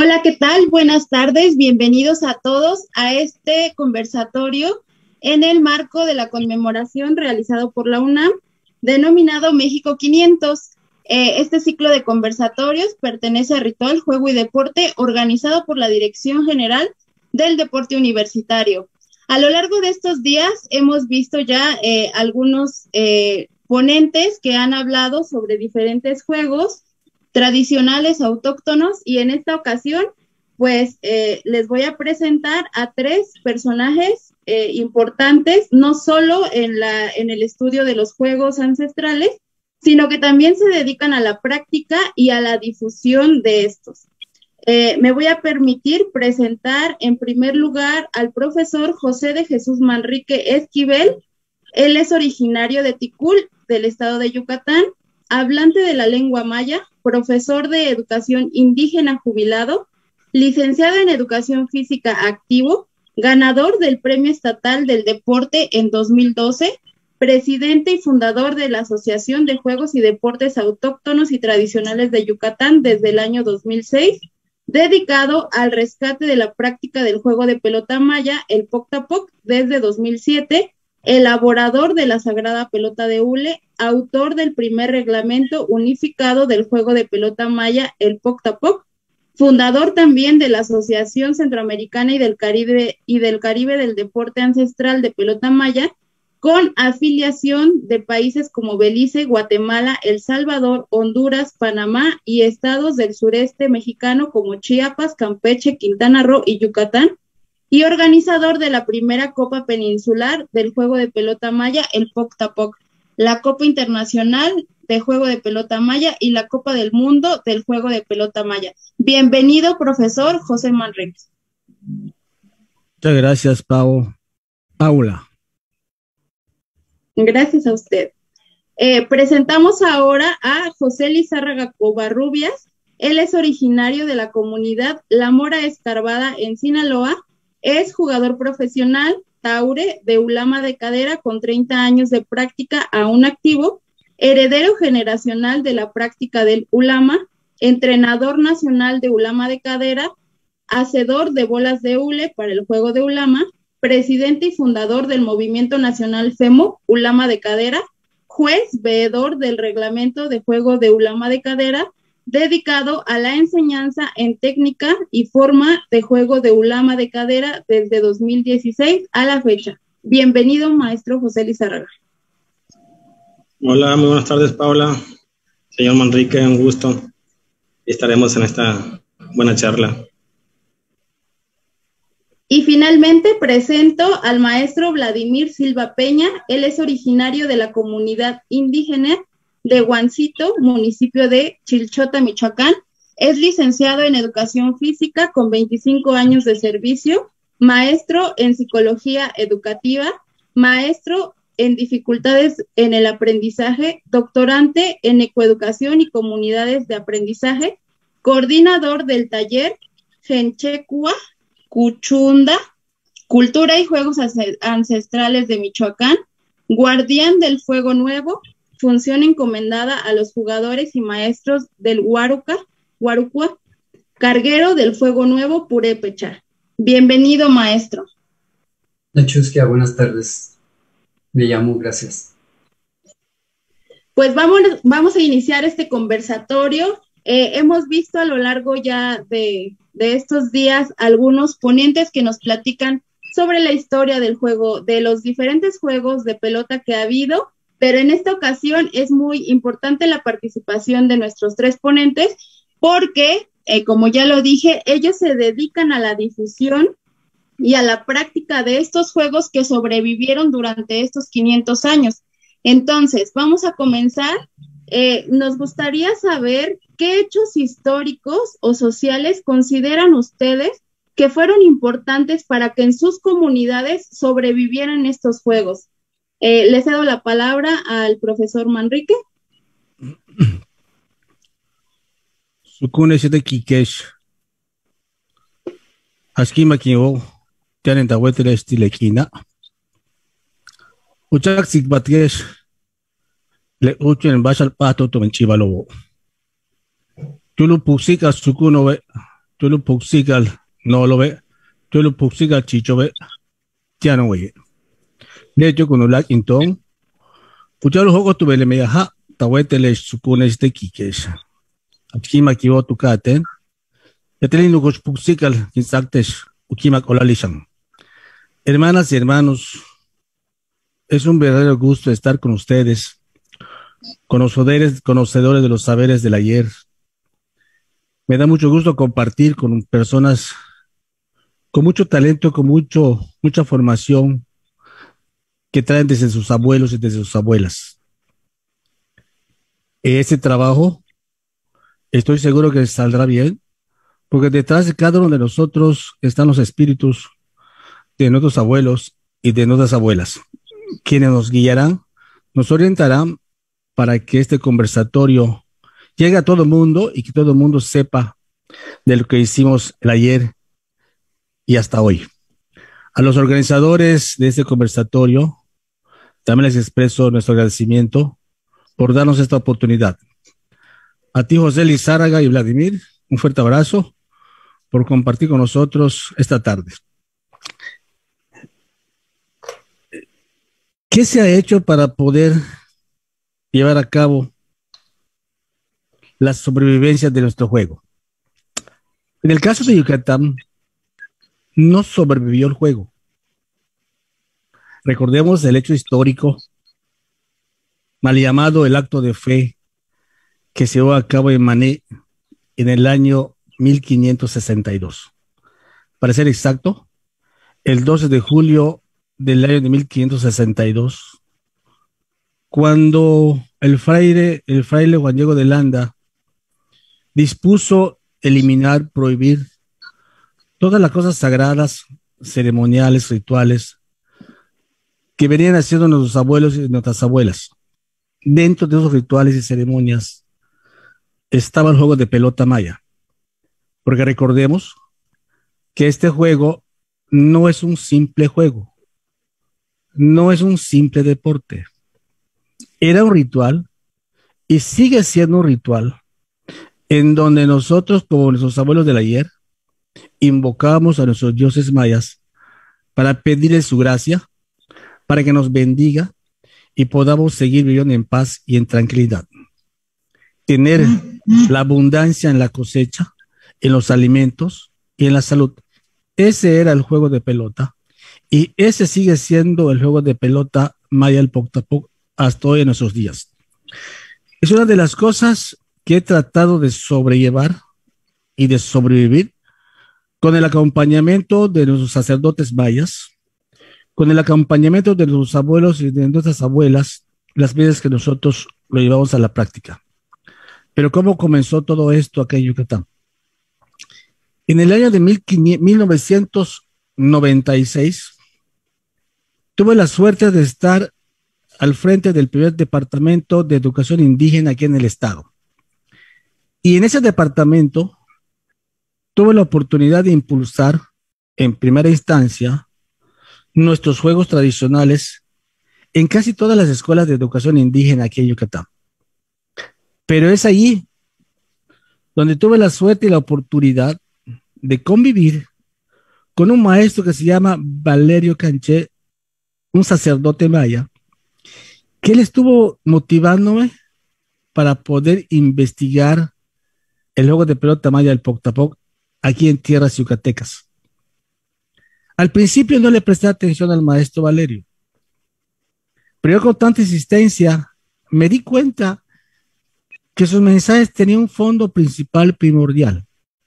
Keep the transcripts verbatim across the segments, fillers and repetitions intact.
Hola, ¿qué tal? Buenas tardes, bienvenidos a todos a este conversatorio en el marco de la conmemoración realizado por la UNAM, denominado México quinientos. Eh, este ciclo de conversatorios pertenece a Ritual, Juego y Deporte, organizado por la Dirección General del Deporte Universitario. A lo largo de estos días hemos visto ya eh, algunos eh, ponentes que han hablado sobre diferentes juegos tradicionales autóctonos, y en esta ocasión pues eh, les voy a presentar a tres personajes eh, importantes, no solo en, la, en el estudio de los juegos ancestrales, sino que también se dedican a la práctica y a la difusión de estos. Eh, me voy a permitir presentar en primer lugar al profesor José de Jesús Manrique Esquivel. Él es originario de Ticul, del estado de Yucatán, hablante de la lengua maya, profesor de educación indígena jubilado, licenciado en educación física activo, ganador del Premio Estatal del Deporte en dos mil doce, presidente y fundador de la Asociación de Juegos y Deportes Autóctonos y Tradicionales de Yucatán desde el año dos mil seis, dedicado al rescate de la práctica del juego de pelota maya, el Poctapoc, desde dos mil siete, elaborador de la Sagrada Pelota de Hule, autor del primer reglamento unificado del juego de pelota maya, el Poctapoc, fundador también de la Asociación Centroamericana y del Caribe y del Caribe del Deporte Ancestral de Pelota Maya, con afiliación de países como Belice, Guatemala, El Salvador, Honduras, Panamá y estados del sureste mexicano como Chiapas, Campeche, Quintana Roo y Yucatán, y organizador de la primera Copa Peninsular del Juego de Pelota Maya, el Poctapoc, la Copa Internacional de Juego de Pelota Maya y la Copa del Mundo del Juego de Pelota Maya. Bienvenido, profesor José Manrique. Muchas gracias, Pau. Paula. Gracias a usted. Eh, presentamos ahora a José Lizárraga Covarrubias. Él es originario de la comunidad La Mora Escarbada en Sinaloa. Es jugador profesional, taure, de ulama de cadera con treinta años de práctica aún activo, heredero generacional de la práctica del ulama, entrenador nacional de ulama de cadera, hacedor de bolas de hule para el juego de ulama, presidente y fundador del Movimiento Nacional FEMO, ulama de cadera, juez veedor del reglamento de juego de ulama de cadera, dedicado a la enseñanza en técnica y forma de juego de ulama de cadera desde dos mil dieciséis a la fecha. Bienvenido, maestro José Lizárraga. Hola, muy buenas tardes, Paula. Señor Manrique, un gusto. Estaremos en esta buena charla. Y finalmente presento al maestro Vladimir Silva Peña. Él es originario de la comunidad indígena de Huancito, municipio de Chilchota, Michoacán. Es licenciado en Educación Física con veinticinco años de servicio, maestro en Psicología Educativa, maestro en Dificultades en el Aprendizaje, doctorante en Ecoeducación y Comunidades de Aprendizaje, coordinador del taller Genchecua Cuchunda, Cultura y Juegos Ancestrales de Michoacán, guardián del Fuego Nuevo, función encomendada a los jugadores y maestros del Huaruca, Huarucua, carguero del Fuego Nuevo, Purépecha. Bienvenido, maestro. Nachuskia, buenas tardes. Me llamo, gracias. Pues vamos, vamos a iniciar este conversatorio. Eh, hemos visto a lo largo ya de, de estos días algunos ponentes que nos platican sobre la historia del juego, de los diferentes juegos de pelota que ha habido, pero en esta ocasión es muy importante la participación de nuestros tres ponentes porque, eh, como ya lo dije, ellos se dedican a la difusión y a la práctica de estos juegos que sobrevivieron durante estos quinientos años. Entonces, vamos a comenzar. Eh, nos gustaría saber qué hechos históricos o sociales consideran ustedes que fueron importantes para que en sus comunidades sobrevivieran estos juegos. Eh, le cedo la palabra al profesor Manrique. Sukune siete kikesh. Askima kiwo. Tienen tahuetre estilekina. Uchak sikbatkesh. Le uchen en bashal pato to menchivalobo. Tulu pusika sukuno tú lo puxigal, no lo ve, tú lo puxigal chicho ve, ya no ve. De hecho, cuando la intón, pucha los juegos tuve le media ja, tawete le supone este kikesh. Aquí me equivoco tu caten, ya te lindo coch puxigal, insactes, ukima olalishan. Hermanas y hermanos, es un verdadero gusto estar con ustedes, conocedores, conocedores de los saberes del ayer. Me da mucho gusto compartir con personas con mucho talento, con mucho, mucha formación que traen desde sus abuelos y desde sus abuelas. Ese trabajo estoy seguro que saldrá bien, porque detrás de cada uno de nosotros están los espíritus de nuestros abuelos y de nuestras abuelas, quienes nos guiarán, nos orientarán para que este conversatorio llegue a todo el mundo y que todo el mundo sepa de lo que hicimos el ayer y hasta hoy. A los organizadores de este conversatorio también les expreso nuestro agradecimiento por darnos esta oportunidad. A ti, José Lizárraga y Vladimir, un fuerte abrazo por compartir con nosotros esta tarde. ¿Qué se ha hecho para poder llevar a cabo la sobrevivencia de nuestro juego? En el caso de Yucatán, no sobrevivió el juego. Recordemos el hecho histórico, mal llamado el acto de fe, que se llevó a cabo en Mané en el año mil quinientos sesenta y dos. Para ser exacto, el doce de julio del año de mil quinientos sesenta y dos, cuando el fraile, el fraile Juan Diego de Landa dispuso eliminar, prohibir todas las cosas sagradas, ceremoniales, rituales que venían haciendo nuestros abuelos y nuestras abuelas. Dentro de esos rituales y ceremonias estaba el juego de pelota maya, porque recordemos que este juego no es un simple juego, no es un simple deporte. Era un ritual y sigue siendo un ritual en donde nosotros, como nuestros abuelos del ayer, invocamos a nuestros dioses mayas para pedirles su gracia, para que nos bendiga y podamos seguir viviendo en paz y en tranquilidad. Tener la abundancia en la cosecha, en los alimentos y en la salud. Ese era el juego de pelota y ese sigue siendo el juego de pelota maya el Poctapoc hasta hoy en nuestros días. Es una de las cosas que he tratado de sobrellevar y de sobrevivir con el acompañamiento de nuestros sacerdotes mayas, con el acompañamiento de nuestros abuelos y de nuestras abuelas, las veces que nosotros lo llevamos a la práctica. Pero ¿cómo comenzó todo esto acá en Yucatán? En el año de mil novecientos noventa y seis, tuve la suerte de estar al frente del primer departamento de educación indígena aquí en el estado. Y en ese departamento tuve la oportunidad de impulsar en primera instancia nuestros juegos tradicionales en casi todas las escuelas de educación indígena aquí en Yucatán. Pero es allí donde tuve la suerte y la oportunidad de convivir con un maestro que se llama Valerio Canché, un sacerdote maya, que él estuvo motivándome para poder investigar el juego de pelota maya del Poctapoc aquí en tierras yucatecas. Al principio no le presté atención al maestro Valerio, pero yo con tanta insistencia me di cuenta que sus mensajes tenían un fondo principal primordial.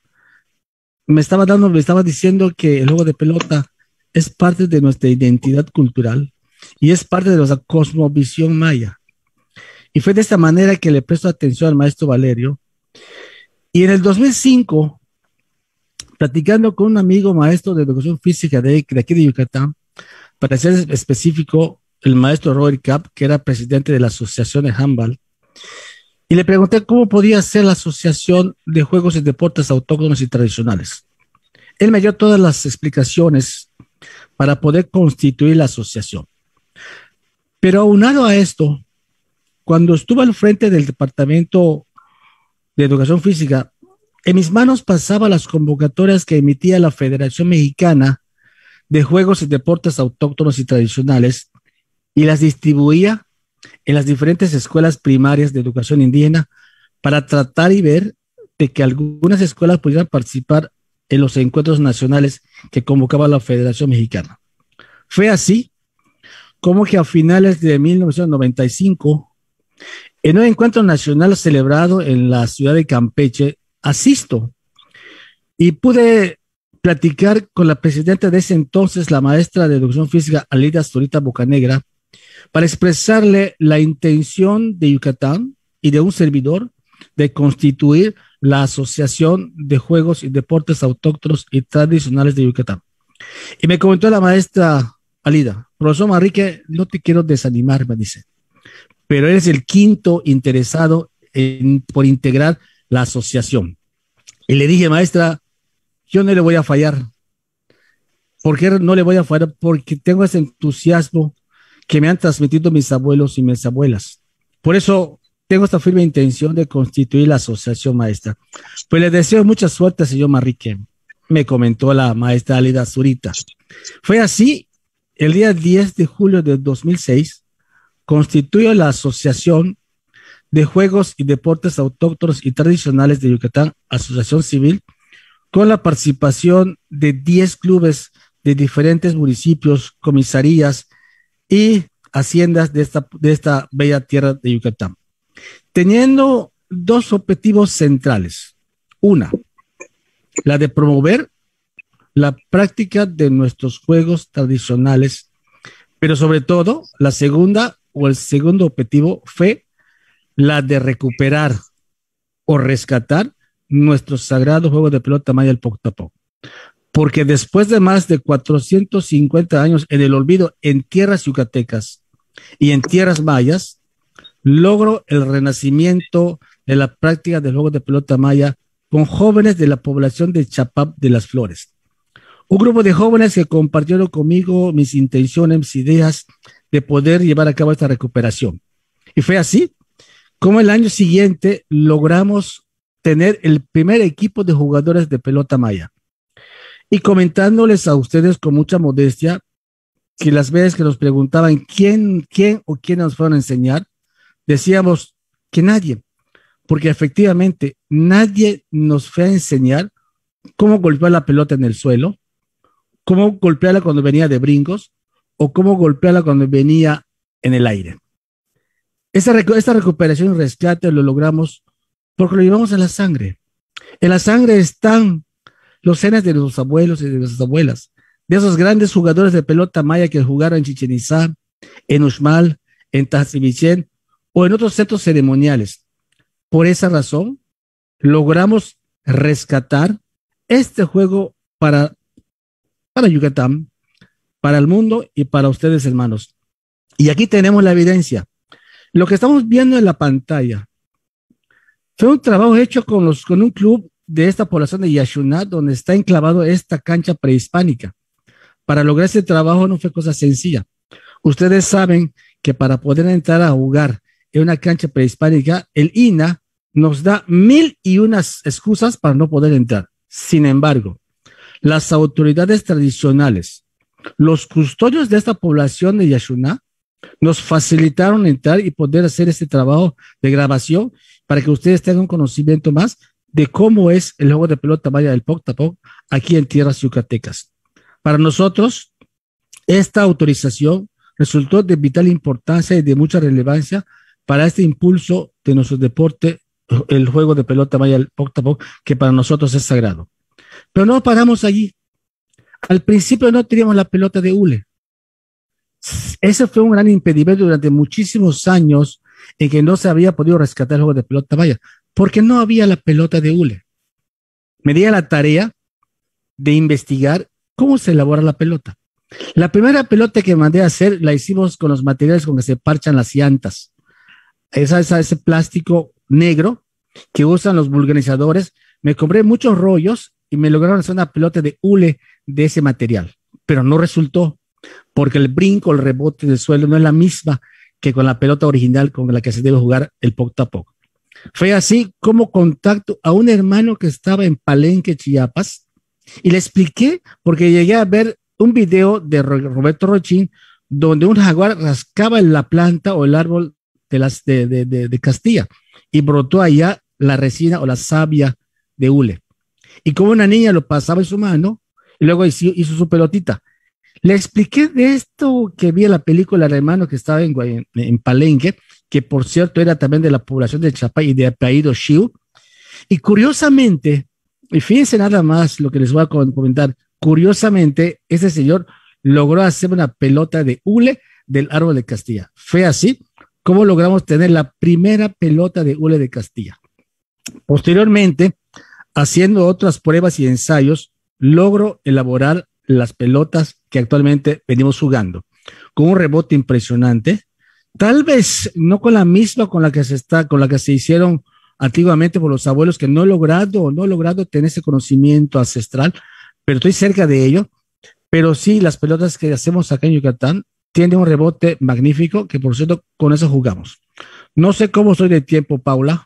Me estaba dando, me estaba diciendo que el juego de pelota es parte de nuestra identidad cultural y es parte de nuestra cosmovisión maya. Y fue de esta manera que le presto atención al maestro Valerio. Y en el dos mil cinco, platicando con un amigo maestro de educación física de, de aquí de Yucatán, para ser específico, el maestro Robert Kapp, que era presidente de la Asociación de Handball, y le pregunté cómo podía ser la Asociación de Juegos y Deportes Autóctonos y Tradicionales. Él me dio todas las explicaciones para poder constituir la asociación. Pero aunado a esto, cuando estuve al frente del Departamento de Educación Física, En mis manos pasaba las convocatorias que emitía la Federación Mexicana de Juegos y Deportes Autóctonos y Tradicionales y las distribuía en las diferentes escuelas primarias de educación indígena para tratar y ver de que algunas escuelas pudieran participar en los encuentros nacionales que convocaba la Federación Mexicana. Fue así como que a finales de mil novecientos noventa y cinco, en un encuentro nacional celebrado en la ciudad de Campeche, asisto y pude platicar con la presidenta de ese entonces, la maestra de educación física, Alida Zurita Bocanegra, para expresarle la intención de Yucatán y de un servidor de constituir la Asociación de Juegos y Deportes Autóctonos y Tradicionales de Yucatán. Y me comentó la maestra Alida: profesor Manrique, no te quiero desanimar, me dice, pero eres el quinto interesado en, por integrar la asociación. Y le dije: maestra, yo no le voy a fallar. ¿Por qué no le voy a fallar? Porque tengo ese entusiasmo que me han transmitido mis abuelos y mis abuelas. Por eso tengo esta firme intención de constituir la asociación, maestra. Pues le deseo mucha suerte, señor Manrique, me comentó la maestra Alida Zurita. Fue así, el día diez de julio de dos mil seis, constituyó la Asociación de Juegos y Deportes Autóctonos y Tradicionales de Yucatán, Asociación Civil, con la participación de diez clubes de diferentes municipios, comisarías y haciendas de esta, de esta bella tierra de Yucatán, teniendo dos objetivos centrales. Una, la de promover la práctica de nuestros juegos tradicionales, pero sobre todo, la segunda o el segundo objetivo fue la de recuperar o rescatar nuestro sagrado juego de pelota maya, el Poc-Tapoc. Porque después de más de cuatrocientos cincuenta años en el olvido en tierras yucatecas y en tierras mayas, logro el renacimiento de la práctica del juego de pelota maya con jóvenes de la población de Chapap de las Flores. Un grupo de jóvenes que compartieron conmigo mis intenciones, mis ideas de poder llevar a cabo esta recuperación. Y fue así como el año siguiente logramos tener el primer equipo de jugadores de pelota maya. Y comentándoles a ustedes con mucha modestia que las veces que nos preguntaban quién, quién o quién nos fueron a enseñar, decíamos que nadie, porque efectivamente nadie nos fue a enseñar cómo golpear la pelota en el suelo, cómo golpearla cuando venía de brincos o cómo golpearla cuando venía en el aire. Esta, esta recuperación y rescate lo logramos porque lo llevamos en la sangre. En la sangre están los genes de nuestros abuelos y de nuestras abuelas, de esos grandes jugadores de pelota maya que jugaron en Chichén Itzá, en Uxmal, en Tazibichén o en otros centros ceremoniales. Por esa razón, logramos rescatar este juego para, para Yucatán, para el mundo y para ustedes, hermanos. Y aquí tenemos la evidencia. Lo que estamos viendo en la pantalla fue un trabajo hecho con, los, con un club de esta población de Yaxuná, donde está enclavado esta cancha prehispánica. Para lograr este trabajo no fue cosa sencilla. Ustedes saben que para poder entrar a jugar en una cancha prehispánica, el I N A nos da mil y unas excusas para no poder entrar. Sin embargo, las autoridades tradicionales, los custodios de esta población de Yaxuná, nos facilitaron entrar y poder hacer este trabajo de grabación para que ustedes tengan un conocimiento más de cómo es el juego de pelota maya del Poc-Tapoc aquí en tierras yucatecas. Para nosotros, esta autorización resultó de vital importancia y de mucha relevancia para este impulso de nuestro deporte, el juego de pelota maya del Poc-Tapoc, que para nosotros es sagrado. Pero no paramos allí. Al principio no teníamos la pelota de hule. Ese fue un gran impedimento durante muchísimos años en que no se había podido rescatar el juego de pelota maya, porque no había la pelota de hule. Me di a la tarea de investigar cómo se elabora la pelota. La primera pelota que mandé a hacer la hicimos con los materiales con que se parchan las llantas. Esa, esa, ese plástico negro que usan los vulcanizadores. Me compré muchos rollos y me lograron hacer una pelota de hule de ese material, pero no resultó porque el brinco, el rebote del suelo no es la misma que con la pelota original con la que se debe jugar el Poc-Tapoc. Fue así como contacto a un hermano que estaba en Palenque, Chiapas, y le expliqué porque llegué a ver un video de Roberto Rochín donde un jaguar rascaba en la planta o el árbol de, las, de, de, de, de Castilla y brotó allá la resina o la savia de hule. Y como una niña lo pasaba en su mano y luego hizo, hizo su pelotita. Le expliqué de esto que vi en la película El hermano que estaba en, en, en Palenque, que por cierto era también de la población de Chapay y de apellido Xiu. Y curiosamente, y fíjense nada más lo que les voy a comentar, curiosamente, ese señor logró hacer una pelota de hule del árbol de Castilla. Fue así como logramos tener la primera pelota de hule de Castilla. Posteriormente, haciendo otras pruebas y ensayos, logro elaborar las pelotas que actualmente venimos jugando, con un rebote impresionante, tal vez no con la misma con la que se está, con la que se hicieron antiguamente por los abuelos, que no he logrado o no he logrado tener ese conocimiento ancestral, pero estoy cerca de ello. Pero sí, las pelotas que hacemos acá en Yucatán tienen un rebote magnífico, que por cierto, con eso jugamos. No sé cómo soy de tiempo, Paula.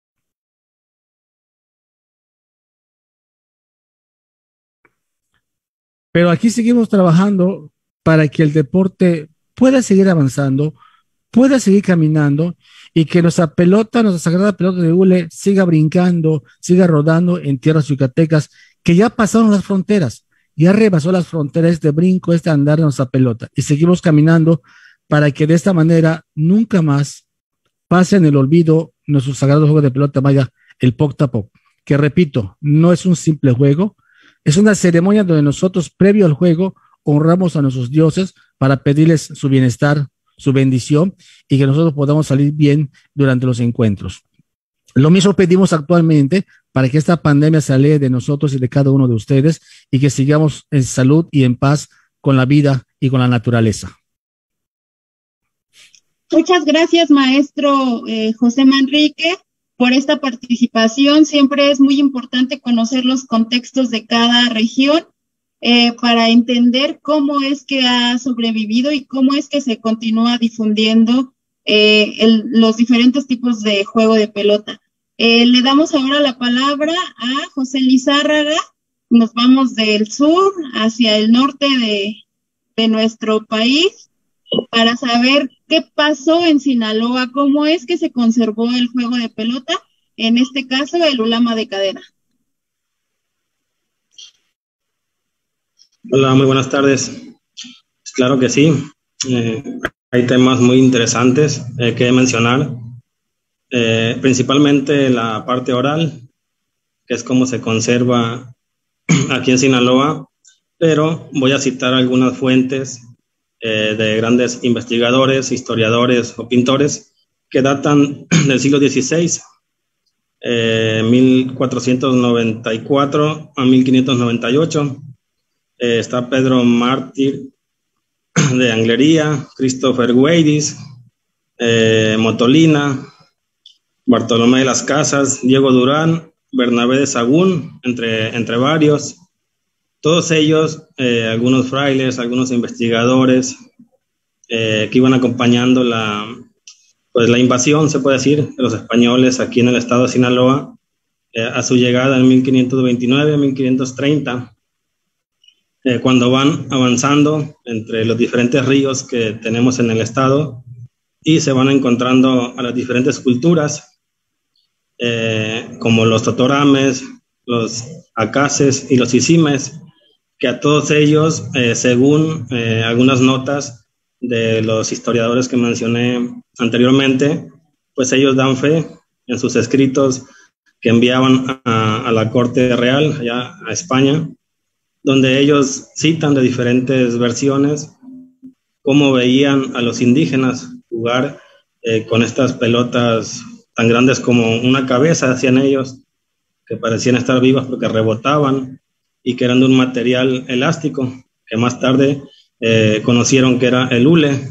Pero aquí seguimos trabajando para que el deporte pueda seguir avanzando, pueda seguir caminando y que nuestra pelota, nuestra sagrada pelota de hule siga brincando, siga rodando en tierras yucatecas que ya pasaron las fronteras, ya rebasó las fronteras de brinco, este andar de nuestra pelota y seguimos caminando para que de esta manera nunca más pase en el olvido nuestro sagrado juego de pelota maya, el Poc Tapoc, que repito, no es un simple juego, es una ceremonia donde nosotros, previo al juego, honramos a nuestros dioses para pedirles su bienestar, su bendición y que nosotros podamos salir bien durante los encuentros. Lo mismo pedimos actualmente para que esta pandemia se aleje de nosotros y de cada uno de ustedes y que sigamos en salud y en paz con la vida y con la naturaleza. Muchas gracias, maestro eh, José Manrique, por esta participación. Siempre es muy importante conocer los contextos de cada región eh, para entender cómo es que ha sobrevivido y cómo es que se continúa difundiendo eh, el, los diferentes tipos de juego de pelota. Eh, le damos ahora la palabra a José Lizárraga. Nos vamos del sur hacia el norte de, de nuestro país para saber qué pasó en Sinaloa, cómo es que se conservó el juego de pelota, en este caso el ulama de cadera. Hola, muy buenas tardes. Claro que sí, eh, hay temas muy interesantes eh, que mencionar, eh, principalmente la parte oral, que es cómo se conserva aquí en Sinaloa, pero voy a citar algunas fuentes eh, de grandes investigadores, historiadores o pintores que datan del siglo dieciséis, eh, mil cuatrocientos noventa y cuatro a mil quinientos noventa y ocho. Eh, está Pedro Mártir de Anglería, Christopher Weidis, eh, Motolina, Bartolomé de las Casas, Diego Durán, Bernabé de Sagún, entre, entre varios. Todos ellos, eh, algunos frailes, algunos investigadores eh, que iban acompañando la, pues la invasión, se puede decir, de los españoles aquí en el estado de Sinaloa, eh, a su llegada en mil quinientos veintinueve a mil quinientos treinta, eh, cuando van avanzando entre los diferentes ríos que tenemos en el estado y se van encontrando a las diferentes culturas, eh, como los totorames, los acaces y los isimes, que a todos ellos, eh, según eh, algunas notas de los historiadores que mencioné anteriormente, pues ellos dan fe en sus escritos que enviaban a, a la corte real, allá a España, donde ellos citan de diferentes versiones cómo veían a los indígenas jugar eh, con estas pelotas tan grandes como una cabeza, hacían ellos, que parecían estar vivas porque rebotaban y que eran de un material elástico, que más tarde eh, conocieron que era el hule.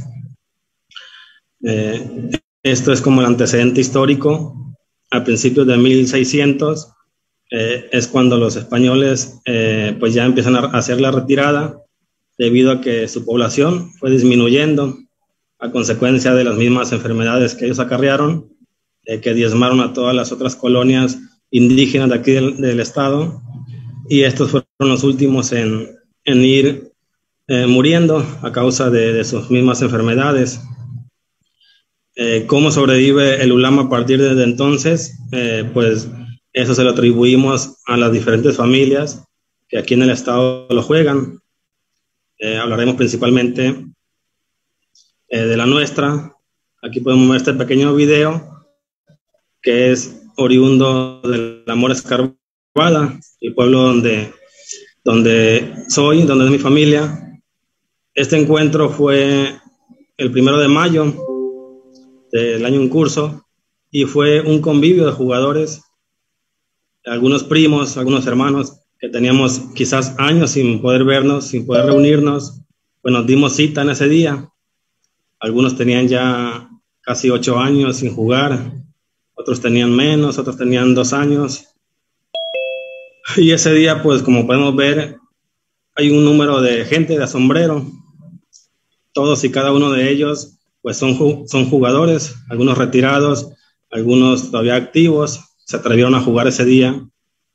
Eh, esto es como el antecedente histórico. A principios de mil seiscientos eh, es cuando los españoles eh, pues ya empiezan a hacer la retirada debido a que su población fue disminuyendo a consecuencia de las mismas enfermedades que ellos acarrearon, eh, que diezmaron a todas las otras colonias indígenas de aquí del, del estado, y estos fueron los últimos en, en ir eh, muriendo a causa de, de sus mismas enfermedades. Eh, ¿Cómo sobrevive el ulama a partir de entonces? Eh, pues eso se lo atribuimos a las diferentes familias que aquí en el estado lo juegan. Eh, hablaremos principalmente eh, de la nuestra. Aquí podemos ver este pequeño video que es oriundo de la Mora Escarbada, el pueblo donde, donde soy, donde es mi familia. Este encuentro fue el primero de mayo del año en curso y fue un convivio de jugadores, algunos primos, algunos hermanos que teníamos quizás años sin poder vernos, sin poder reunirnos. Pues nos dimos cita en ese día. Algunos tenían ya casi ocho años sin jugar, otros tenían menos, otros tenían dos años. Y ese día, pues como podemos ver, hay un número de gente de sombrero. Todos y cada uno de ellos pues son, son jugadores, algunos retirados, algunos todavía activos, se atrevieron a jugar ese día.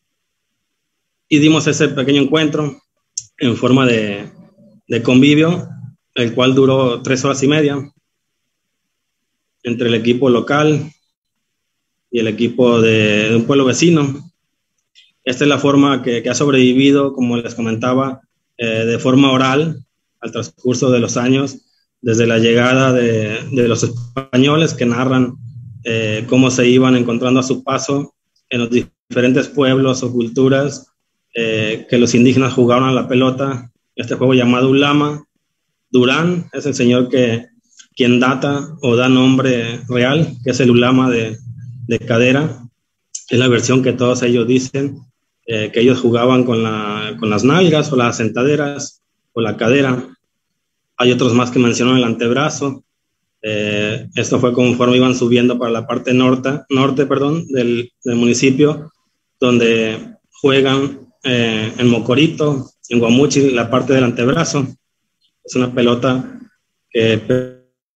Y dimos ese pequeño encuentro en forma de, de convivio, el cual duró tres horas y media, entre el equipo local y el equipo de, de un pueblo vecino. Esta es la forma que, que ha sobrevivido, como les comentaba, eh, de forma oral al transcurso de los años, desde la llegada de, de los españoles que narran eh, cómo se iban encontrando a su paso en los diferentes pueblos o culturas eh, que los indígenas jugaban a la pelota, este juego llamado ulama. Durán es el señor que quien data o da nombre real, que es el ulama de, de cadera. Es la versión que todos ellos dicen, eh, que ellos jugaban con, la, con las nalgas o las sentaderas o la cadera. Hay otros más que mencionan el antebrazo. Eh, esto fue conforme iban subiendo para la parte norte, norte perdón, del, del municipio, donde juegan eh, en Mocorito, en Guamuchi, la parte del antebrazo. Es una pelota que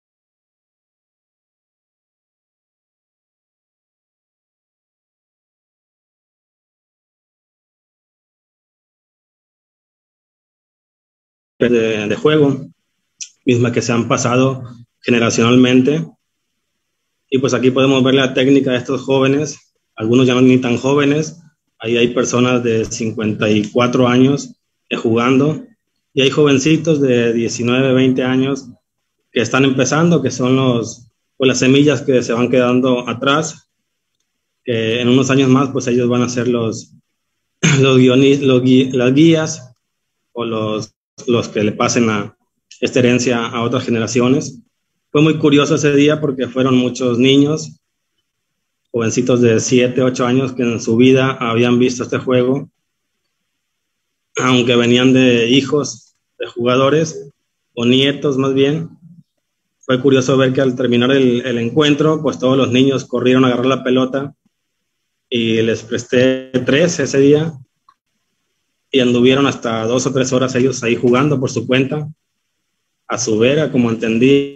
de, de juego, misma que se han pasado generacionalmente. Y pues aquí podemos ver la técnica de estos jóvenes, algunos ya no ni tan jóvenes, ahí hay personas de cincuenta y cuatro años eh, jugando, y hay jovencitos de diecinueve, veinte años que están empezando, que son los, pues las semillas que se van quedando atrás, que en unos años más pues ellos van a ser los, los, guionis, los gui, las guías o los, los que le pasen a esta herencia a otras generaciones. Fue muy curioso ese día porque fueron muchos niños, jovencitos de siete, ocho años que en su vida habían visto este juego, aunque venían de hijos de jugadores o nietos más bien. Fue curioso ver que al terminar el, el encuentro, pues todos los niños corrieron a agarrar la pelota y les presté tres ese día y anduvieron hasta dos o tres horas ellos ahí jugando por su cuenta, a su vera, como entendí.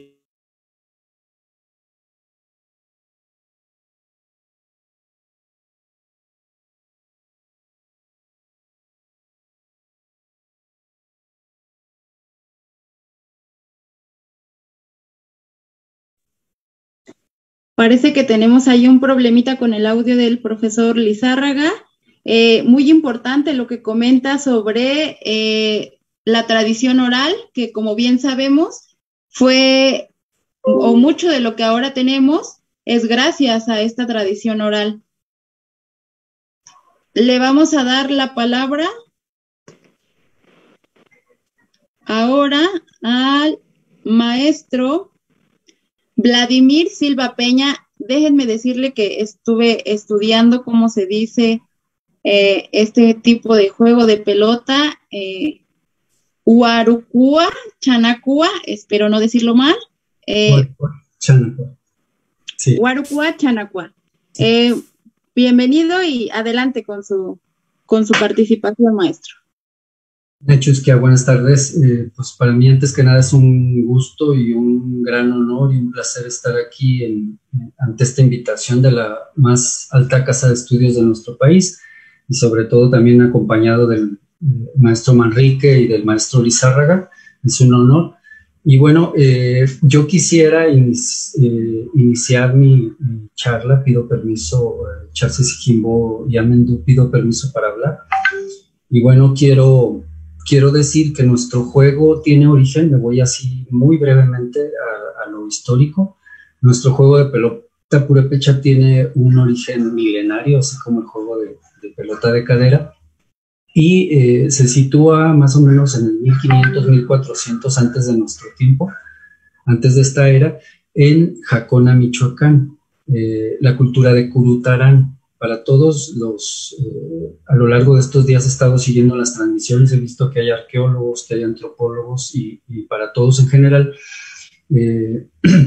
Parece que tenemos ahí un problemita con el audio del profesor Lizárraga. Eh, muy importante lo que comenta sobre eh, la tradición oral, que como bien sabemos, fue, o mucho de lo que ahora tenemos, es gracias a esta tradición oral. Le vamos a dar la palabra ahora al maestro Vladimir Silva Peña. Déjenme decirle que estuve estudiando cómo se dice eh, este tipo de juego de pelota, eh, Huarucúa, Chanacúa, espero no decirlo mal. Eh, Chanacúa. Sí. Huarucúa, Chanacúa. Eh, bienvenido y adelante con su, con su participación, maestro. Nechuskia, buenas tardes. Eh, pues para mí, antes que nada, es un gusto y un gran honor y un placer estar aquí en, ante esta invitación de la más alta casa de estudios de nuestro país y sobre todo también acompañado del eh, maestro Manrique y del maestro Lizárraga. Es un honor. Y bueno, eh, yo quisiera inici eh, iniciar mi, mi charla. Pido permiso, eh, Charles Jimbo y Amendú, pido permiso para hablar. Y bueno, quiero... Quiero decir que nuestro juego tiene origen, me voy así muy brevemente a, a lo histórico. Nuestro juego de pelota purépecha tiene un origen milenario, así como el juego de, de pelota de cadera, y eh, se sitúa más o menos en el mil quinientos, mil cuatrocientos antes de nuestro tiempo, antes de esta era, en Jacona, Michoacán, eh, la cultura de Curutarán. Para todos los, eh, a lo largo de estos días he estado siguiendo las transmisiones, he visto que hay arqueólogos, que hay antropólogos y, y para todos en general, eh,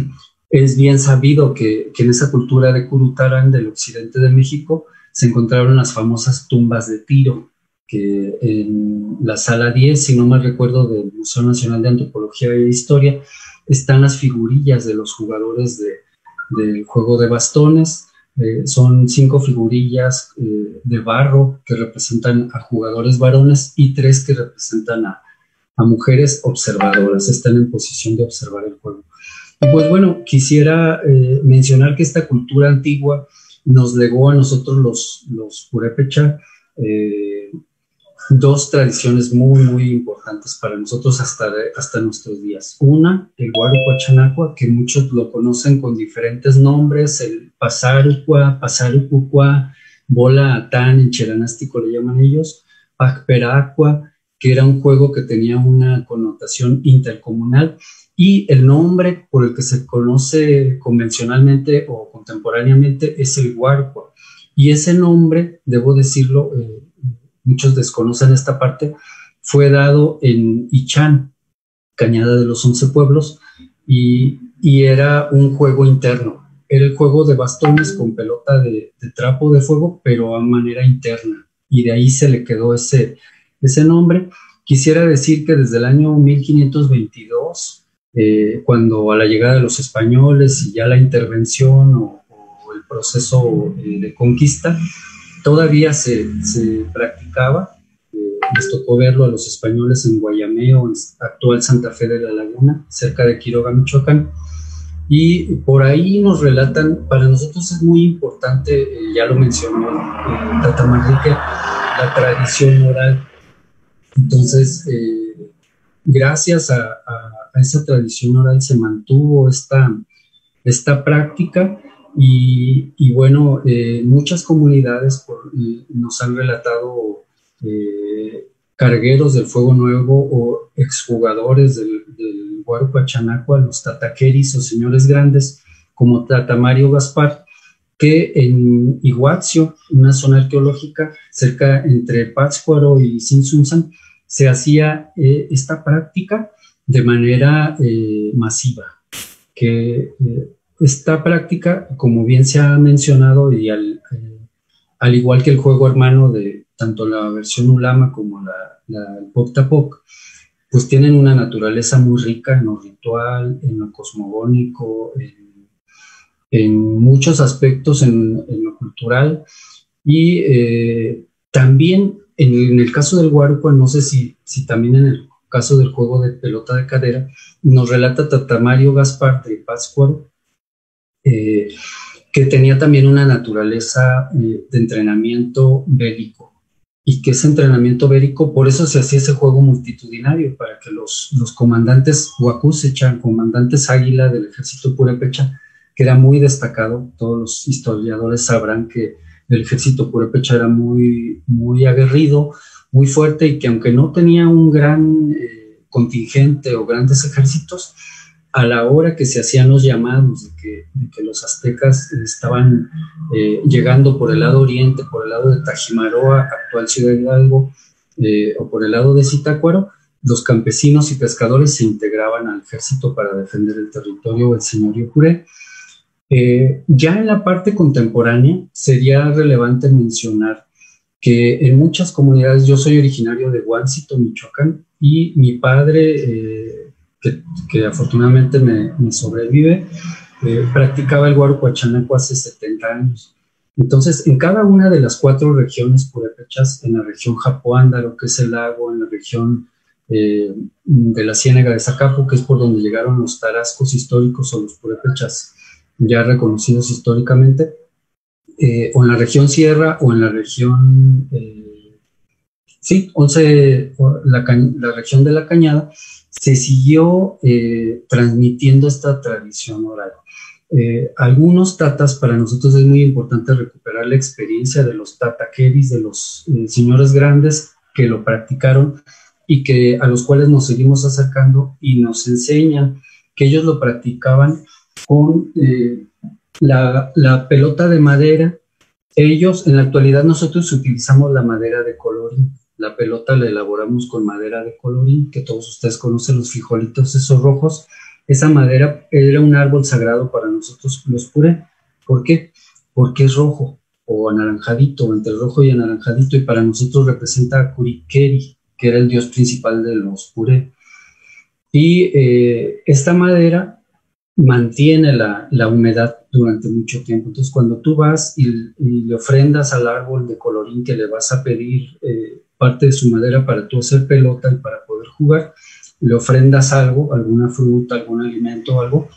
es bien sabido que, que en esa cultura de Curutarán del occidente de México se encontraron las famosas tumbas de Tiro, que en la sala diez, si no mal recuerdo, del Museo Nacional de Antropología e Historia, están las figurillas de los jugadores de, del juego de bastones. Eh, son cinco figurillas eh, de barro que representan a jugadores varones y tres que representan a, a mujeres observadoras, están en posición de observar el juego. Y pues bueno, quisiera eh, mencionar que esta cultura antigua nos legó a nosotros los, los purépecha eh, dos tradiciones muy, muy importantes para nosotros hasta, de, hasta nuestros días. Una, el Guarucuachanacua, que muchos lo conocen con diferentes nombres, el Pasarucua, Pasarucucua, Bola Atán, en cheranástico le llaman ellos, Pacperacua, que era un juego que tenía una connotación intercomunal, y el nombre por el que se conoce convencionalmente o contemporáneamente es el Guarcua. Y ese nombre, debo decirlo, eh, muchos desconocen esta parte, fue dado en Ichán, Cañada de los Once Pueblos, y, y era un juego interno. Era el juego de bastones con pelota de, de trapo de fuego, pero a manera interna, y de ahí se le quedó ese, ese nombre. Quisiera decir que desde el año mil quinientos veintidós, eh, cuando a la llegada de los españoles y ya la intervención o, o el proceso eh, de conquista, todavía se, se practicaba, eh, les tocó verlo a los españoles en Guayameo, en actual Santa Fe de la Laguna, cerca de Quiroga, Michoacán, y por ahí nos relatan, para nosotros es muy importante, eh, ya lo mencionó eh, Tata Manrique, la tradición oral. Entonces, eh, gracias a, a, a esa tradición oral se mantuvo esta, esta práctica. Y, y bueno, eh, muchas comunidades por, eh, nos han relatado eh, cargueros del Fuego Nuevo o exjugadores del, del Guarucuachanacua, los tataqueris o señores grandes, como Tata Mario Gaspar, que en Iguazio, una zona arqueológica cerca entre Pátzcuaro y Tzintzuntzan, se hacía eh, esta práctica de manera eh, masiva, que... Eh, Esta práctica, como bien se ha mencionado, y al, eh, al igual que el juego hermano de tanto la versión Ulama como la, la el Poctapoc, pues tienen una naturaleza muy rica en lo ritual, en lo cosmogónico, en, en muchos aspectos, en, en lo cultural, y eh, también en, en el caso del Guarucua, no sé si, si también en el caso del juego de pelota de cadera, nos relata Tata Mario Gaspar de Pátzcuaro, Eh, que tenía también una naturaleza eh, de entrenamiento bélico, y que ese entrenamiento bélico, por eso se hacía ese juego multitudinario, para que los, los comandantes Huacusechan, comandantes Águila del ejército purépecha, que era muy destacado, todos los historiadores sabrán que el ejército purépecha era muy, muy aguerrido, muy fuerte, y que aunque no tenía un gran eh, contingente o grandes ejércitos, a la hora que se hacían los llamados de que, de que los aztecas estaban eh, llegando por el lado oriente, por el lado de Tajimaroa, actual Ciudad Hidalgo, eh, o por el lado de Zitácuaro, los campesinos y pescadores se integraban al ejército para defender el territorio del señorío puré. Eh, ya en la parte contemporánea sería relevante mencionar que en muchas comunidades, yo soy originario de Huancito, Michoacán, y mi padre, eh, que, que afortunadamente me, me sobrevive, eh, practicaba el Huarocuachaneco hace setenta años. Entonces, en cada una de las cuatro regiones purépechas, en la región Japoándaro, que es el lago, en la región eh, de la Ciénaga de Zacapu, que es por donde llegaron los tarascos históricos o los purépechas ya reconocidos históricamente, eh, o en la región Sierra o en la región, eh, sí, once, la, la región de la Cañada, se siguió eh, transmitiendo esta tradición oral. Eh, algunos tatas, para nosotros es muy importante recuperar la experiencia de los tataqueris, de los eh, señores grandes que lo practicaron y que, a los cuales nos seguimos acercando y nos enseñan que ellos lo practicaban con eh, la, la pelota de madera. Ellos, en la actualidad, nosotros utilizamos la madera de colorín. La pelota la elaboramos con madera de colorín, que todos ustedes conocen, los frijolitos esos rojos. Esa madera era un árbol sagrado para nosotros los puré. ¿Por qué? Porque es rojo o anaranjadito, entre rojo y anaranjadito, y para nosotros representa a Kurikeri, que era el dios principal de los puré. Y eh, esta madera mantiene la, la humedad durante mucho tiempo. Entonces, cuando tú vas y, y le ofrendas al árbol de colorín que le vas a pedir eh, parte de su madera para tú hacer pelota y para poder jugar, le ofrendas algo, alguna fruta, algún alimento o algo,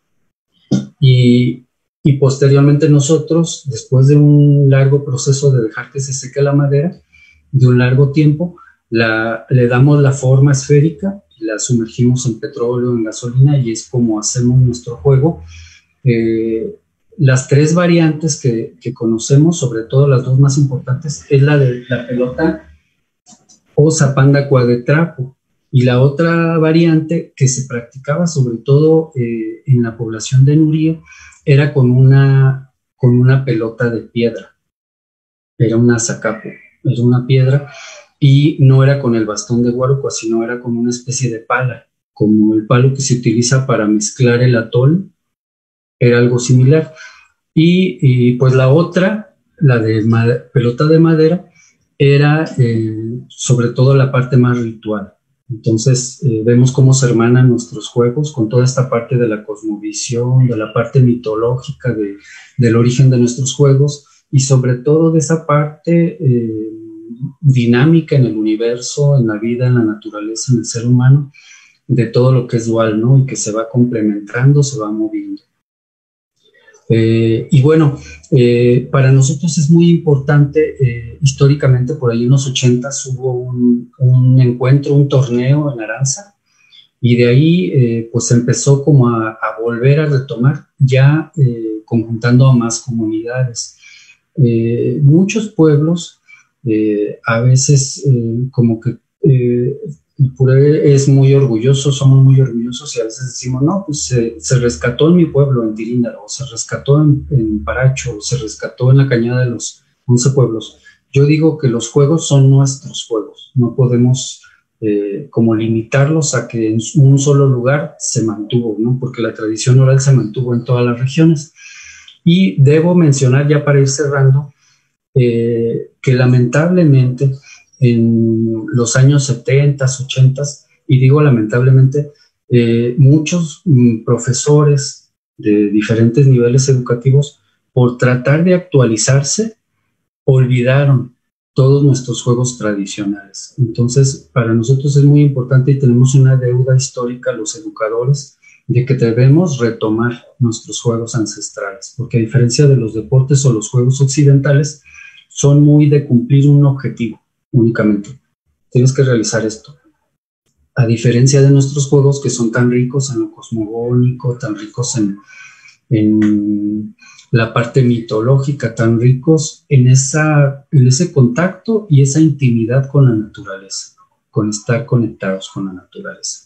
y, y posteriormente nosotros, después de un largo proceso de dejar que se seque la madera, de un largo tiempo, la, le damos la forma esférica, la sumergimos en petróleo, en gasolina, y es como hacemos nuestro juego. Eh, las tres variantes que, que conocemos, sobre todo las dos más importantes, es la de la pelota o zapandacua de trapo, y la otra variante que se practicaba sobre todo eh, en la población de Nurío era con una, con una pelota de piedra, era una zacapo, era una piedra, y no era con el bastón de guarucua, sino era con una especie de pala, como el palo que se utiliza para mezclar el atol, era algo similar. Y, y pues la otra, la de pelota de madera, era eh, sobre todo la parte más ritual. Entonces eh, vemos cómo se hermanan nuestros juegos con toda esta parte de la cosmovisión, de la parte mitológica de, del origen de nuestros juegos, y sobre todo de esa parte eh, dinámica en el universo, en la vida, en la naturaleza, en el ser humano, de todo lo que es dual, ¿no? Y que se va complementando, se va moviendo. Eh, y bueno, eh, para nosotros es muy importante, eh, históricamente por ahí en los ochentas hubo un, un encuentro, un torneo en Aranza, y de ahí eh, pues empezó como a, a volver a retomar, ya eh, conjuntando a más comunidades. Eh, muchos pueblos eh, a veces eh, como que eh, el puré es muy orgulloso, somos muy orgullosos, y a veces decimos, no, pues se, se rescató en mi pueblo, en Tiríndaro, o se rescató en, en Paracho, o se rescató en la Cañada de los once pueblos. Yo digo que los juegos son nuestros juegos, no podemos eh, como limitarlos a que en un solo lugar se mantuvo, ¿no? Porque la tradición oral se mantuvo en todas las regiones. Y debo mencionar, ya para ir cerrando, eh, que lamentablemente en los años setenta, ochenta, y digo lamentablemente, eh, muchos mm, profesores de diferentes niveles educativos, por tratar de actualizarse, olvidaron todos nuestros juegos tradicionales. Entonces, para nosotros es muy importante y tenemos una deuda histórica, los educadores, de que debemos retomar nuestros juegos ancestrales, porque a diferencia de los deportes o los juegos occidentales, son muy de cumplir un objetivo únicamente. Tienes que realizar esto. A diferencia de nuestros juegos que son tan ricos en lo cosmogónico, tan ricos en, en la parte mitológica, tan ricos en, esa, en ese contacto y esa intimidad con la naturaleza, con estar conectados con la naturaleza.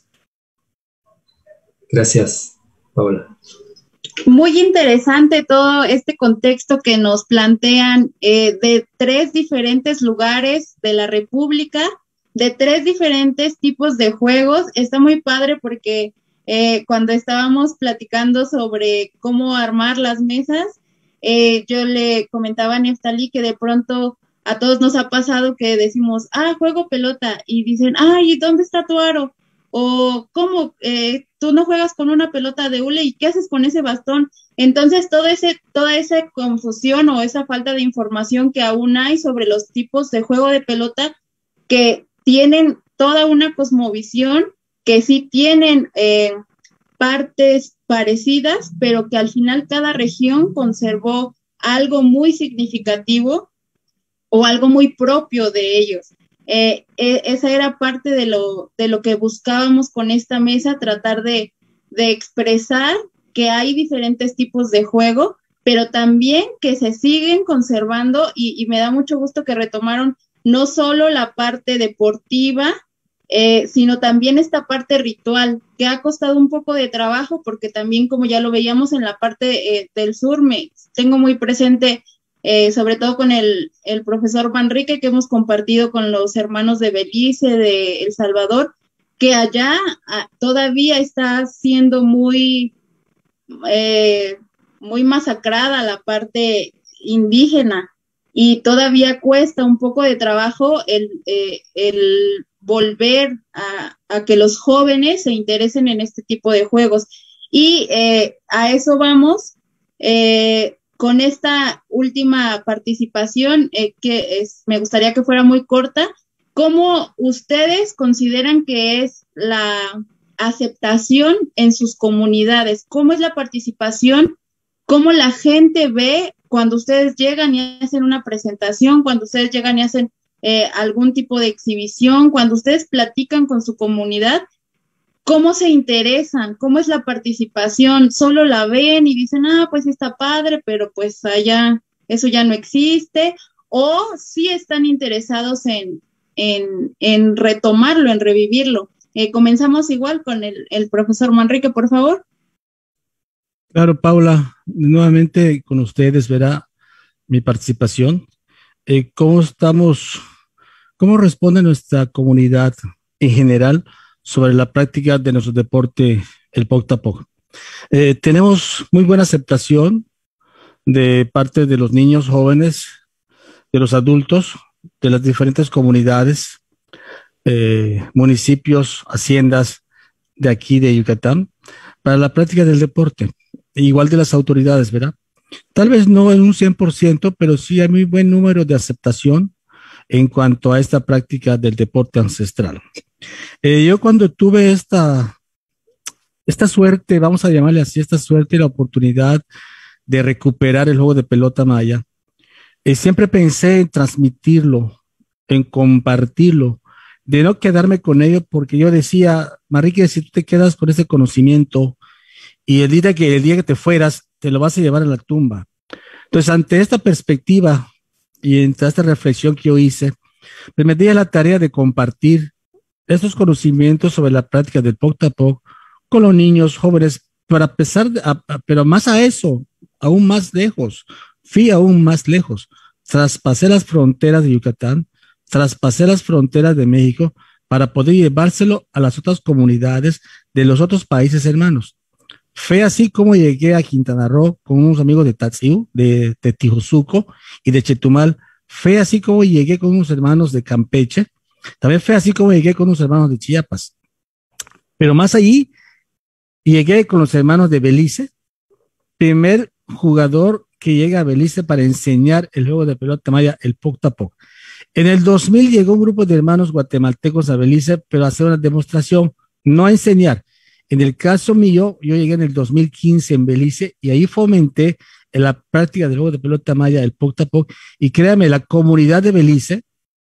Gracias, Paola. Muy interesante todo este contexto que nos plantean eh, de tres diferentes lugares de la República, de tres diferentes tipos de juegos. Está muy padre porque eh, cuando estábamos platicando sobre cómo armar las mesas, eh, yo le comentaba a Neftalí que de pronto a todos nos ha pasado que decimos, ah, juego pelota, y dicen, ay, ¿dónde está tu aro? O, ¿cómo? Eh, tú no juegas con una pelota de hule, ¿y qué haces con ese bastón? Entonces, todo ese, toda esa confusión o esa falta de información que aún hay sobre los tipos de juego de pelota, que tienen toda una cosmovisión, que sí tienen eh, partes parecidas, pero que al final cada región conservó algo muy significativo o algo muy propio de ellos. Eh, eh, esa era parte de lo, de lo que buscábamos con esta mesa, tratar de, de expresar que hay diferentes tipos de juego, pero también que se siguen conservando, y, y me da mucho gusto que retomaron no solo la parte deportiva, eh, sino también esta parte ritual, que ha costado un poco de trabajo, porque también, como ya lo veíamos en la parte eh, del sur, me tengo muy presente, eh, sobre todo con el, el profesor Manrique, que hemos compartido con los hermanos de Belice, de El Salvador, que allá a, todavía está siendo muy, eh, muy masacrada la parte indígena, y todavía cuesta un poco de trabajo el, eh, el volver a, a que los jóvenes se interesen en este tipo de juegos. Y eh, a eso vamos eh, con esta última participación, eh, que es, me gustaría que fuera muy corta. ¿Cómo ustedes consideran que es la aceptación en sus comunidades? ¿Cómo es la participación? ¿Cómo la gente ve cuando ustedes llegan y hacen una presentación, cuando ustedes llegan y hacen eh, algún tipo de exhibición, cuando ustedes platican con su comunidad? ¿Cómo se interesan? ¿Cómo es la participación? ¿Solo la ven y dicen, ah, pues está padre, pero pues allá eso ya no existe? ¿O sí están interesados en, en, en retomarlo, en revivirlo? Eh, comenzamos igual con el, el profesor Manrique, por favor. Claro, Paula, nuevamente con ustedes verá mi participación. Eh, ¿Cómo estamos, cómo responde nuestra comunidad en general sobre la práctica de nuestro deporte, el Poctapoc? Eh, tenemos muy buena aceptación de parte de los niños, jóvenes, de los adultos, de las diferentes comunidades, eh, municipios, haciendas de aquí de Yucatán, para la práctica del deporte. Igual de las autoridades, ¿verdad? Tal vez no en un cien por ciento, pero sí hay muy buen número de aceptación en cuanto a esta práctica del deporte ancestral. Eh, yo cuando tuve esta, esta suerte, vamos a llamarle así, esta suerte y la oportunidad de recuperar el juego de pelota maya, eh, siempre pensé en transmitirlo, en compartirlo, de no quedarme con ello, porque yo decía, Manrique, si tú te quedas con ese conocimiento, y el día que el día que te fueras, te lo vas a llevar a la tumba. Entonces, ante esta perspectiva y ante esta reflexión que yo hice, me di a la tarea de compartir estos conocimientos sobre la práctica del Poctapoc con los niños, jóvenes, para pesar, de, a, a, pero más a eso, aún más lejos, fui aún más lejos, traspasé las fronteras de Yucatán, traspasé las fronteras de México para poder llevárselo a las otras comunidades de los otros países hermanos. Fue así como llegué a Quintana Roo con unos amigos de Tatsiu, de, de Tijosuco y de Chetumal. Fue así como llegué con unos hermanos de Campeche. También fue así como llegué con unos hermanos de Chiapas. Pero más allí, llegué con los hermanos de Belice, primer jugador que llega a Belice para enseñar el juego de pelota maya, el Poctapoc. En el dos mil llegó un grupo de hermanos guatemaltecos a Belice, pero a hacer una demostración, no a enseñar. En el caso mío, yo llegué en el dos mil quince en Belice y ahí fomenté en la práctica del juego de pelota maya, el Poctapoc, y créame, la comunidad de Belice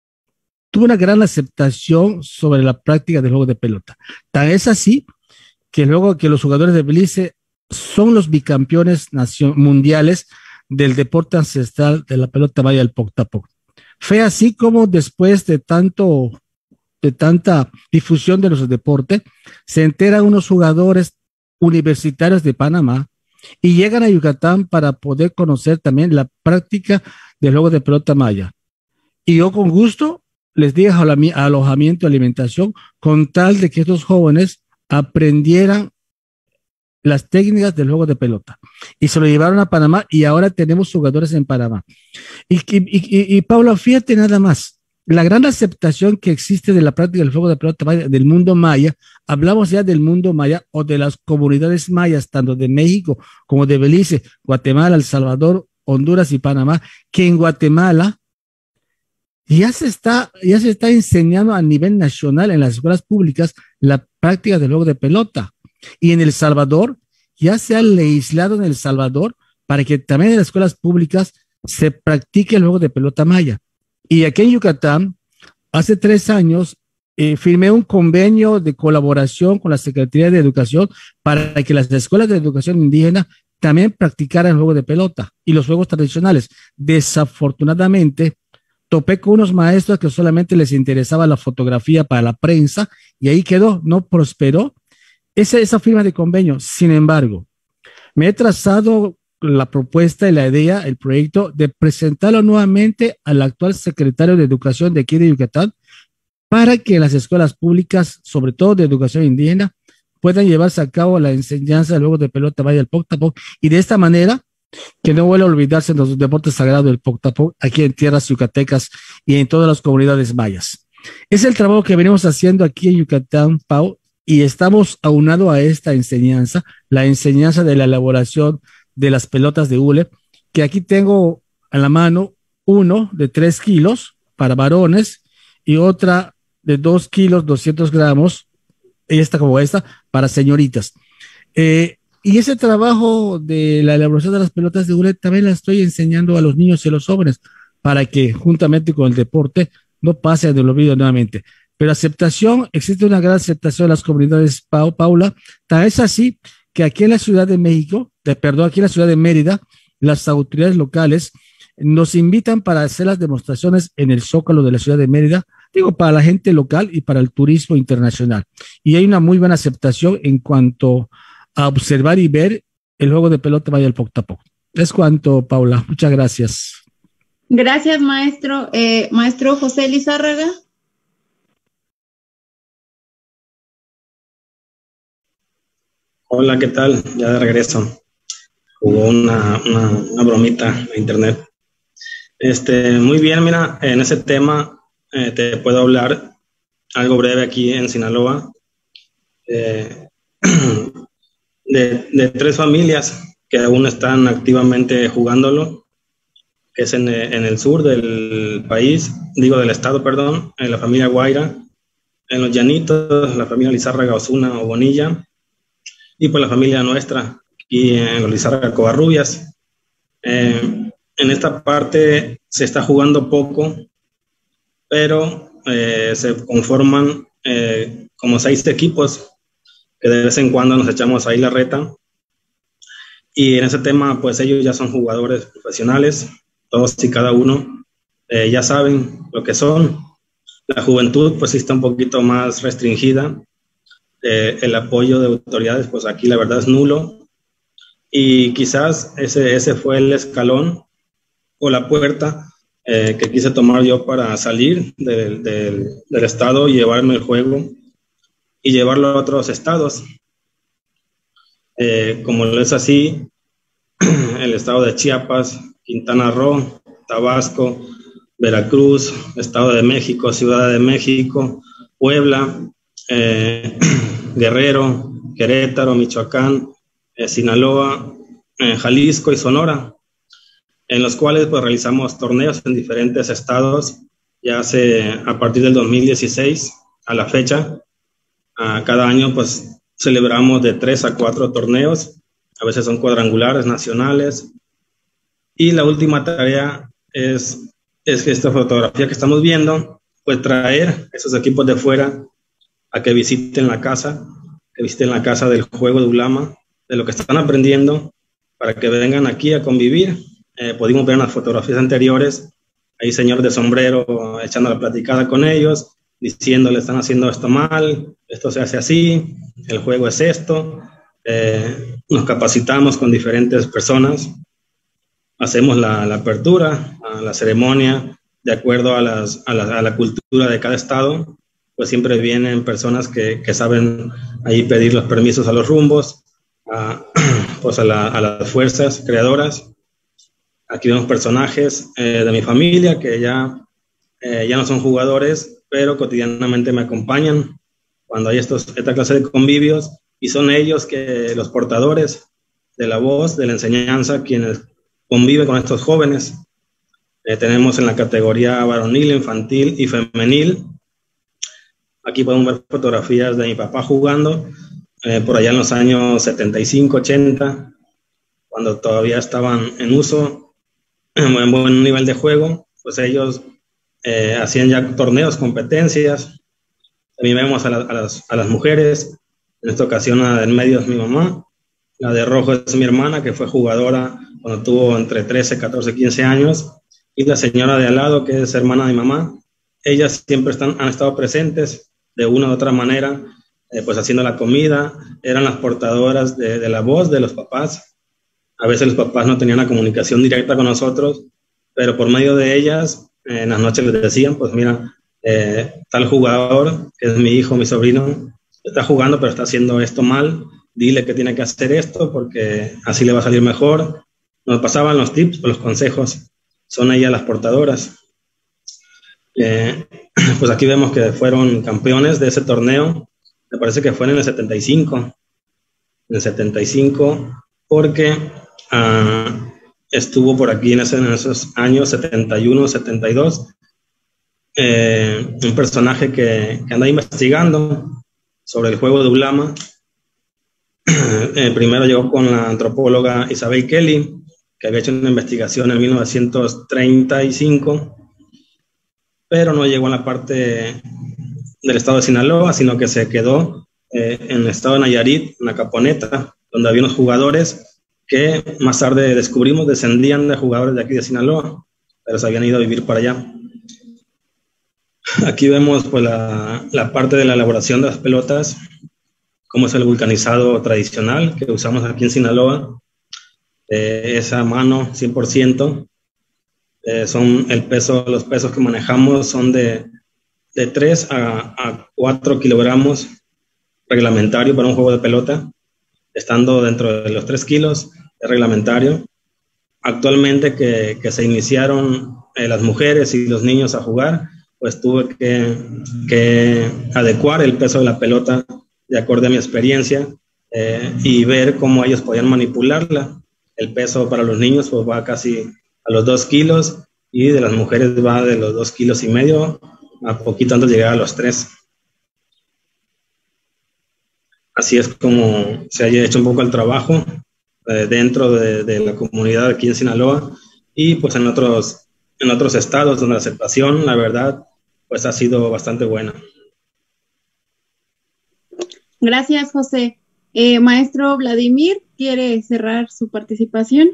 tuvo una gran aceptación sobre la práctica del juego de pelota. Tan es así que luego que los jugadores de Belice son los bicampeones mundiales del deporte ancestral de la pelota maya, el Poctapoc. Fue así como después de tanto de tanta difusión de los deportes, se enteran unos jugadores universitarios de Panamá y llegan a Yucatán para poder conocer también la práctica del juego de pelota maya. Y yo con gusto les di alojamiento y alimentación con tal de que estos jóvenes aprendieran las técnicas del juego de pelota y se lo llevaron a Panamá y ahora tenemos jugadores en Panamá. Y, y, y, y Paula, fíjate nada más, la gran aceptación que existe de la práctica del juego de pelota del mundo maya, hablamos ya del mundo maya o de las comunidades mayas, tanto de México como de Belice, Guatemala, El Salvador, Honduras y Panamá, que en Guatemala ya se está, ya se está enseñando a nivel nacional en las escuelas públicas la práctica del juego de pelota. Y en El Salvador ya se ha legislado en El Salvador para que también en las escuelas públicas se practique el juego de pelota maya. Y aquí en Yucatán, hace tres años, eh, firmé un convenio de colaboración con la Secretaría de Educación para que las escuelas de educación indígena también practicaran el juego de pelota y los juegos tradicionales. Desafortunadamente, topé con unos maestros que solamente les interesaba la fotografía para la prensa y ahí quedó, no prosperó esa, esa firma de convenio. Sin embargo, me he trazado la propuesta y la idea, el proyecto de presentarlo nuevamente al actual secretario de Educación de aquí de Yucatán para que las escuelas públicas, sobre todo de educación indígena, puedan llevarse a cabo la enseñanza del juego de pelota maya del Poctapoc y de esta manera que no vuelva a olvidarse de los deportes sagrados del Poctapoc aquí en tierras yucatecas y en todas las comunidades mayas. Es el trabajo que venimos haciendo aquí en Yucatán, Pau, y estamos aunado a esta enseñanza, la enseñanza de la elaboración de las pelotas de hule, que aquí tengo a la mano uno de tres kilos para varones y otra de dos kilos, doscientos gramos, esta como esta, para señoritas. Eh, y ese trabajo de la elaboración de las pelotas de hule también la estoy enseñando a los niños y a los jóvenes para que juntamente con el deporte no pase del olvido nuevamente. Pero aceptación, existe una gran aceptación de las comunidades, Pau, Paula, tal es así que aquí en la Ciudad de México, de, perdón, aquí en la Ciudad de Mérida, las autoridades locales nos invitan para hacer las demostraciones en el Zócalo de la Ciudad de Mérida, digo, para la gente local y para el turismo internacional. Y hay una muy buena aceptación en cuanto a observar y ver el juego de pelota maya del Poctapoc. Es cuanto, Paula. Muchas gracias. Gracias, maestro. Eh, maestro José Lizárraga. Hola, ¿qué tal? Ya de regreso. Hubo una, una, una bromita a internet. Este, muy bien, mira, en ese tema eh, te puedo hablar algo breve aquí en Sinaloa eh, de, de tres familias que aún están activamente jugándolo, que es en, en el sur del país, digo del estado, perdón, en la familia Guaira, en los Llanitos, la familia Lizárraga Osuna o Bonilla, y pues la familia nuestra, aquí en los Lizárraga Covarrubias. Eh, en esta parte se está jugando poco, pero eh, se conforman eh, como seis equipos que de vez en cuando nos echamos ahí la reta. Y en ese tema, pues ellos ya son jugadores profesionales, todos y cada uno eh, ya saben lo que son. La juventud, pues sí está un poquito más restringida. Eh, el apoyo de autoridades, pues aquí la verdad es nulo. Y quizás ese, ese fue el escalón o la puerta eh, que quise tomar yo para salir del, del, del estado y llevarme el juego y llevarlo a otros estados. Eh, como es así, el estado de Chiapas, Quintana Roo, Tabasco, Veracruz, Estado de México, Ciudad de México, Puebla, eh, Guerrero, Querétaro, Michoacán, eh, Sinaloa, eh, Jalisco y Sonora, en los cuales pues realizamos torneos en diferentes estados, ya hace a partir del dos mil dieciséis a la fecha. A cada año pues celebramos de tres a cuatro torneos, a veces son cuadrangulares nacionales, y la última tarea es, es que esta fotografía que estamos viendo, pues traer esos equipos de fuera a que visiten la casa, que visiten la casa del juego de Ulama, de lo que están aprendiendo, para que vengan aquí a convivir. Eh, pudimos ver en las fotografías anteriores, hay señores de sombrero echando la platicada con ellos, diciéndole están haciendo esto mal, esto se hace así, el juego es esto. Eh, nos capacitamos con diferentes personas, hacemos la, la apertura, a la ceremonia, de acuerdo a, las, a, la, a la cultura de cada estado, pues siempre vienen personas que, que saben ahí pedir los permisos a los rumbos, a, pues a, la, a las fuerzas creadoras. Aquí vemos personajes eh, de mi familia que ya, eh, ya no son jugadores, pero cotidianamente me acompañan cuando hay estos, esta clase de convivios, y son ellos que los portadores de la voz, de la enseñanza, quienes conviven con estos jóvenes. Eh, tenemos en la categoría varonil, infantil y femenil. Aquí podemos ver fotografías de mi papá jugando, eh, por allá en los años setenta y cinco, ochenta, cuando todavía estaban en uso, en buen nivel de juego. Pues ellos eh, hacían ya torneos, competencias. También vemos a, la, a, las, a las mujeres. En esta ocasión, la en medio es mi mamá, la de rojo es mi hermana, que fue jugadora cuando tuvo entre trece, catorce, quince años, y la señora de al lado, que es hermana de mi mamá. Ellas siempre están, han estado presentes de una u otra manera, eh, pues haciendo la comida, eran las portadoras de, de la voz de los papás. A veces los papás no tenían una comunicación directa con nosotros, pero por medio de ellas, eh, en las noches les decían, pues mira, eh, tal jugador, que es mi hijo, mi sobrino, está jugando pero está haciendo esto mal, dile que tiene que hacer esto porque así le va a salir mejor. Nos pasaban los tips, los consejos, son ellas las portadoras. Eh, pues aquí vemos que fueron campeones de ese torneo, me parece que fue en el setenta y cinco, en el setenta y cinco, porque uh, estuvo por aquí en, ese, en esos años setenta y uno, setenta y dos, eh, un personaje que, que anda investigando sobre el juego de Ulama. Eh, primero llegó con la antropóloga Isabel Kelly, que había hecho una investigación en mil novecientos treinta y cinco, pero no llegó a la parte del estado de Sinaloa, sino que se quedó eh, en el estado de Nayarit, en la Caponeta, donde había unos jugadores que más tarde descubrimos descendían de jugadores de aquí de Sinaloa, pero se habían ido a vivir para allá. Aquí vemos pues la, la parte de la elaboración de las pelotas, como es el vulcanizado tradicional que usamos aquí en Sinaloa. Eh, esa mano cien por ciento. Eh, son el peso, los pesos que manejamos son de, de tres a cuatro kilogramos reglamentario para un juego de pelota, estando dentro de los tres kilos es reglamentario. Actualmente que, que se iniciaron eh, las mujeres y los niños a jugar, pues tuve que, que adecuar el peso de la pelota de acuerdo a mi experiencia eh, y ver cómo ellos podían manipularla. El peso para los niños pues va casi a los dos kilos y de las mujeres va de los dos kilos y medio a poquito antes de llegar a los tres. Así es como se haya hecho un poco el trabajo eh, dentro de, de la comunidad aquí en Sinaloa y pues en otros, en otros estados donde la aceptación, la verdad, pues ha sido bastante buena. Gracias, José. Eh, maestro Vladimir, ¿quiere cerrar su participación?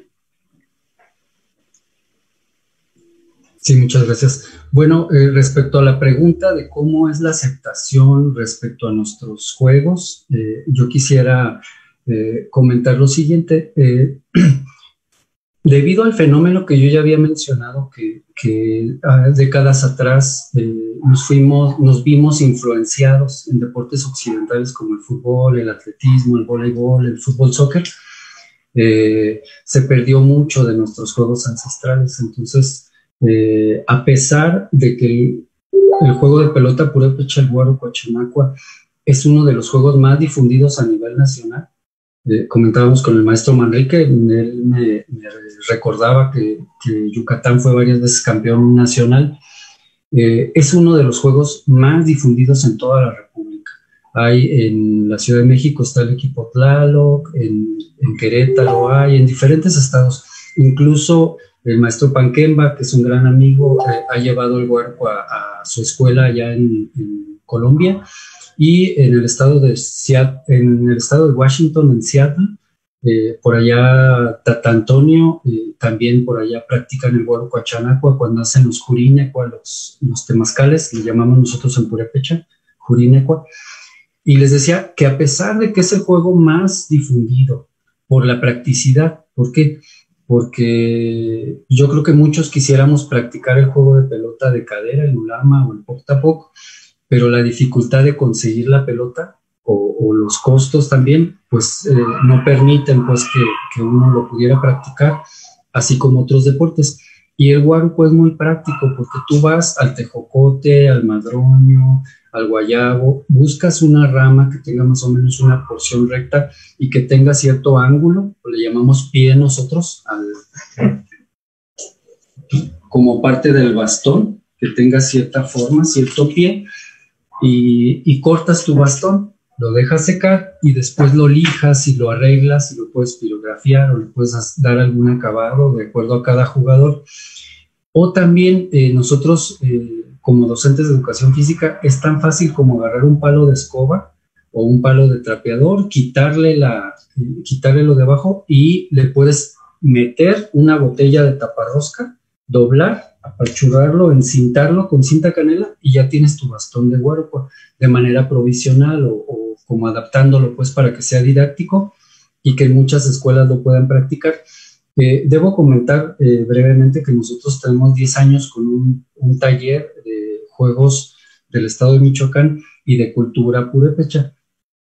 Sí, muchas gracias. Bueno, eh, respecto a la pregunta de cómo es la aceptación respecto a nuestros juegos, eh, yo quisiera eh, comentar lo siguiente. Eh, debido al fenómeno que yo ya había mencionado, que, que a décadas atrás eh, nos fuimos, nos vimos influenciados en deportes occidentales como el fútbol, el atletismo, el voleibol, el fútbol, soccer, eh, se perdió mucho de nuestros juegos ancestrales. Entonces, Eh, a pesar de que el, el juego de pelota purépecha, el Guaro Coachanacua, es uno de los juegos más difundidos a nivel nacional. Eh, comentábamos con el maestro Manrique, él me, me recordaba que, que Yucatán fue varias veces campeón nacional. Eh, es uno de los juegos más difundidos en toda la República. Hay en la Ciudad de México está el equipo Tlaloc, en, en Querétaro hay, en diferentes estados, incluso el maestro Panquemba, que es un gran amigo, eh, ha llevado el huerco a, a su escuela allá en, en Colombia, y en el estado de Seattle, en el estado de Washington, en Seattle, eh, por allá Tata Antonio, eh, también por allá practican el huerco Coachanacua cuando hacen los jurinecua, los, los temazcales, le llamamos nosotros en purépecha, jurinecua. Y les decía que a pesar de que es el juego más difundido por la practicidad, ¿por qué? Porque yo creo que muchos quisiéramos practicar el juego de pelota de cadera, el ulama o el poc-tapoc, pero la dificultad de conseguir la pelota o, o los costos también, pues eh, no permiten pues que, que uno lo pudiera practicar, así como otros deportes. Y el guarupo es muy práctico porque tú vas al tejocote, al madroño, al guayabo, buscas una rama que tenga más o menos una porción recta y que tenga cierto ángulo, le llamamos pie nosotros, al, como parte del bastón, que tenga cierta forma, cierto pie, y, y cortas tu bastón, lo dejas secar y después lo lijas y lo arreglas y lo puedes pirografiar o le puedes dar algún acabado de acuerdo a cada jugador. O también eh, nosotros, eh, como docentes de educación física, es tan fácil como agarrar un palo de escoba o un palo de trapeador, quitarle, la, eh, quitarle lo de abajo y le puedes meter una botella de taparrosca, doblar, apachurrarlo, encintarlo con cinta canela y ya tienes tu bastón de guarupo de manera provisional o, o como adaptándolo pues para que sea didáctico y que muchas escuelas lo puedan practicar. Eh, debo comentar eh, brevemente que nosotros tenemos diez años con un, un taller de juegos del estado de Michoacán y de cultura purépecha.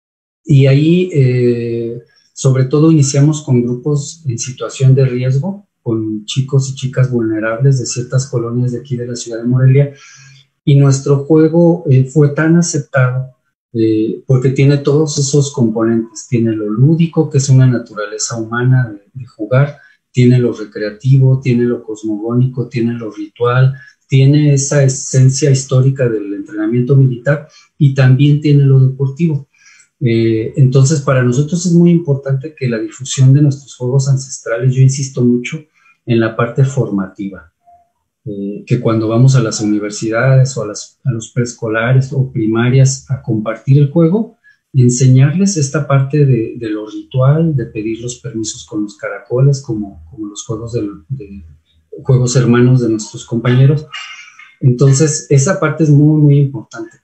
Y ahí, eh, sobre todo, iniciamos con grupos en situación de riesgo, con chicos y chicas vulnerables de ciertas colonias de aquí de la ciudad de Morelia. Y nuestro juego eh, fue tan aceptado eh, porque tiene todos esos componentes. Tiene lo lúdico, que es una naturaleza humana de, de jugar, tiene lo recreativo, tiene lo cosmogónico, tiene lo ritual, tiene esa esencia histórica del entrenamiento militar y también tiene lo deportivo. Eh, entonces, para nosotros es muy importante que la difusión de nuestros juegos ancestrales, yo insisto mucho en la parte formativa, eh, que cuando vamos a las universidades o a, las, a los preescolares o primarias a compartir el juego, enseñarles esta parte de, de lo ritual, de pedir los permisos con los caracoles, como, como los juegos, de, de, juegos hermanos de nuestros compañeros. Entonces, esa parte es muy, muy importante.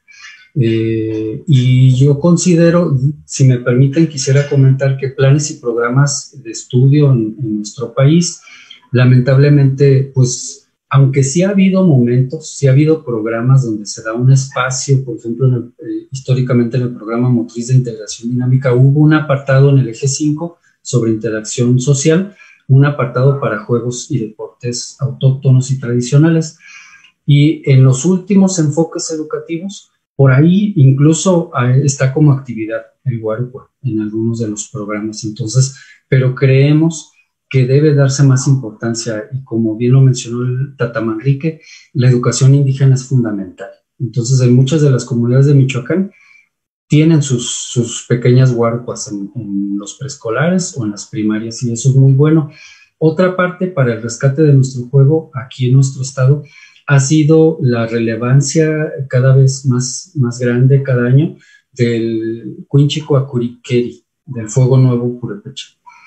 Eh, y yo considero, si me permiten, quisiera comentar que planes y programas de estudio en, en nuestro país, lamentablemente, pues, aunque sí ha habido momentos, sí ha habido programas donde se da un espacio, por ejemplo, en el, eh, históricamente en el programa Motriz de Integración Dinámica hubo un apartado en el eje cinco sobre interacción social, un apartado para juegos y deportes autóctonos y tradicionales. Y en los últimos enfoques educativos, por ahí incluso está como actividad el guarupo en algunos de los programas. Entonces, pero creemos que debe darse más importancia y como bien lo mencionó el Tata Manrique, la educación indígena es fundamental. Entonces, en muchas de las comunidades de Michoacán tienen sus, sus pequeñas guarupas en, en los preescolares o en las primarias y eso es muy bueno. Otra parte para el rescate de nuestro juego aquí en nuestro estado ha sido la relevancia cada vez más, más grande cada año del Cuinchicoacuriqueri, del Fuego Nuevo Purépecha.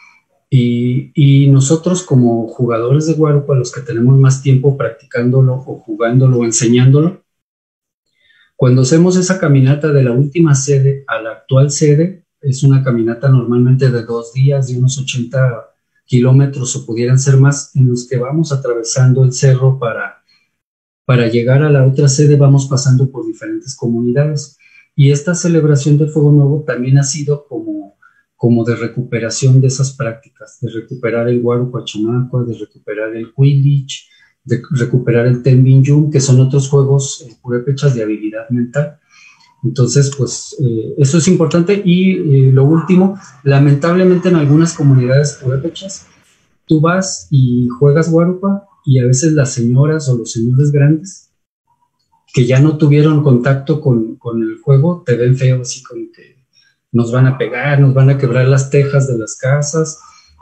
Y, y nosotros como jugadores de guarupo, los que tenemos más tiempo practicándolo o jugándolo o enseñándolo, cuando hacemos esa caminata de la última sede a la actual sede, es una caminata normalmente de dos días, de unos ochenta kilómetros o pudieran ser más, en los que vamos atravesando el cerro para, para llegar a la otra sede, vamos pasando por diferentes comunidades. Y esta celebración del Fuego Nuevo también ha sido como como de recuperación de esas prácticas, de recuperar el guarupo achumacua, de recuperar el Quidditch, de recuperar el Tenbinyum, que son otros juegos eh, purépechas de habilidad mental. Entonces, pues, eh, eso es importante. Y eh, lo último, lamentablemente en algunas comunidades purépechas, tú vas y juegas guarupa y a veces las señoras o los señores grandes que ya no tuvieron contacto con, con el juego, te ven feo, así como que nos van a pegar, nos van a quebrar las tejas de las casas,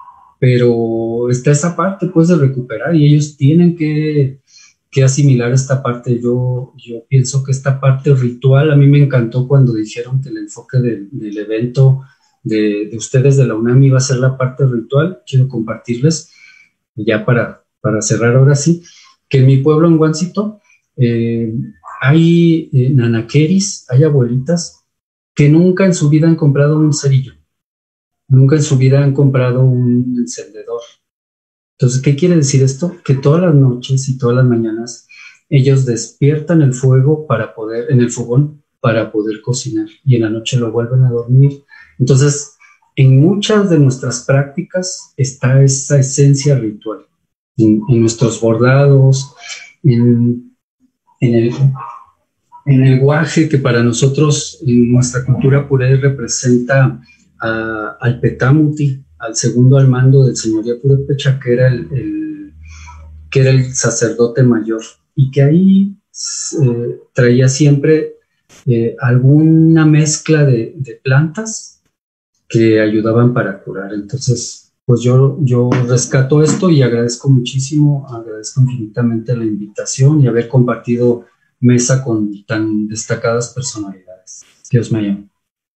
pero está esa parte pues de recuperar y ellos tienen que, que asimilar esta parte. Yo, yo pienso que esta parte ritual, a mí me encantó cuando dijeron que el enfoque de, del evento de, de ustedes de la UNAM iba a ser la parte ritual. Quiero compartirles, ya para, para cerrar ahora sí, que en mi pueblo, en Guancito, eh, hay eh, nanaqueris, hay abuelitas que nunca en su vida han comprado un cerillo, nunca en su vida han comprado un encendedor. Entonces, ¿qué quiere decir esto? Que todas las noches y todas las mañanas ellos despiertan el fuego para poder, en el fogón, para poder cocinar y en la noche lo vuelven a dormir. Entonces, en muchas de nuestras prácticas está esa esencia ritual, en, en nuestros bordados, en, en, el, en el guaje, que para nosotros, en nuestra cultura puré, representa a, al Petamuti, al segundo al mando del señoría Purépecha, que era el, el, que era el sacerdote mayor, y que ahí eh, traía siempre eh, alguna mezcla de, de plantas que ayudaban para curar. Entonces, pues yo, yo rescato esto y agradezco muchísimo, agradezco infinitamente la invitación y haber compartido mesa con tan destacadas personalidades. Dios me llame.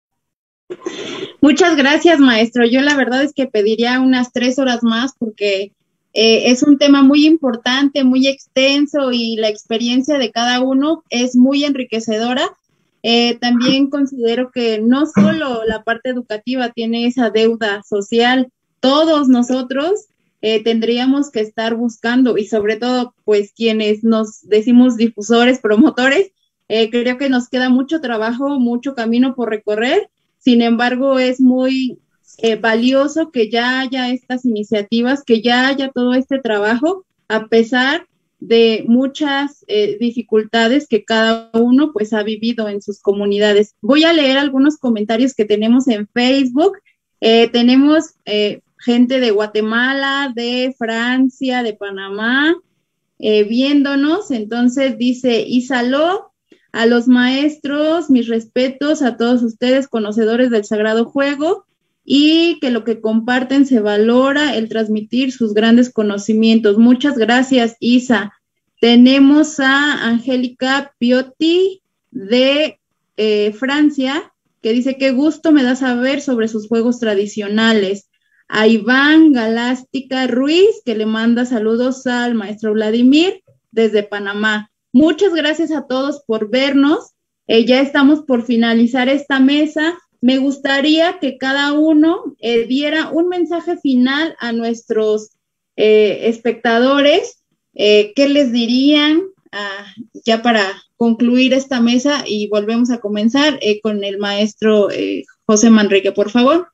Muchas gracias, maestro. Yo la verdad es que pediría unas tres horas más porque eh, es un tema muy importante, muy extenso y la experiencia de cada uno es muy enriquecedora. Eh, también considero que no solo la parte educativa tiene esa deuda social, todos nosotros eh, tendríamos que estar buscando y sobre todo pues quienes nos decimos difusores, promotores, eh, creo que nos queda mucho trabajo, mucho camino por recorrer. Sin embargo, es muy eh, valioso que ya haya estas iniciativas, que ya haya todo este trabajo, a pesar de muchas eh, dificultades que cada uno pues ha vivido en sus comunidades. Voy a leer algunos comentarios que tenemos en Facebook. Eh, tenemos eh, gente de Guatemala, de Francia, de Panamá, eh, viéndonos. Entonces dice Isaló, a los maestros, mis respetos a todos ustedes, conocedores del sagrado juego, y que lo que comparten se valora, el transmitir sus grandes conocimientos. Muchas gracias, Isa. Tenemos a Angélica Piotti de eh, Francia, que dice, qué gusto me da saber sobre sus juegos tradicionales. A Iván Galástica Ruiz, que le manda saludos al maestro Vladimir desde Panamá. Muchas gracias a todos por vernos. Eh, ya estamos por finalizar esta mesa. Me gustaría que cada uno eh, diera un mensaje final a nuestros eh, espectadores. Eh, ¿Qué les dirían ah, ya para concluir esta mesa? Y volvemos a comenzar eh, con el maestro eh, José Manrique, por favor.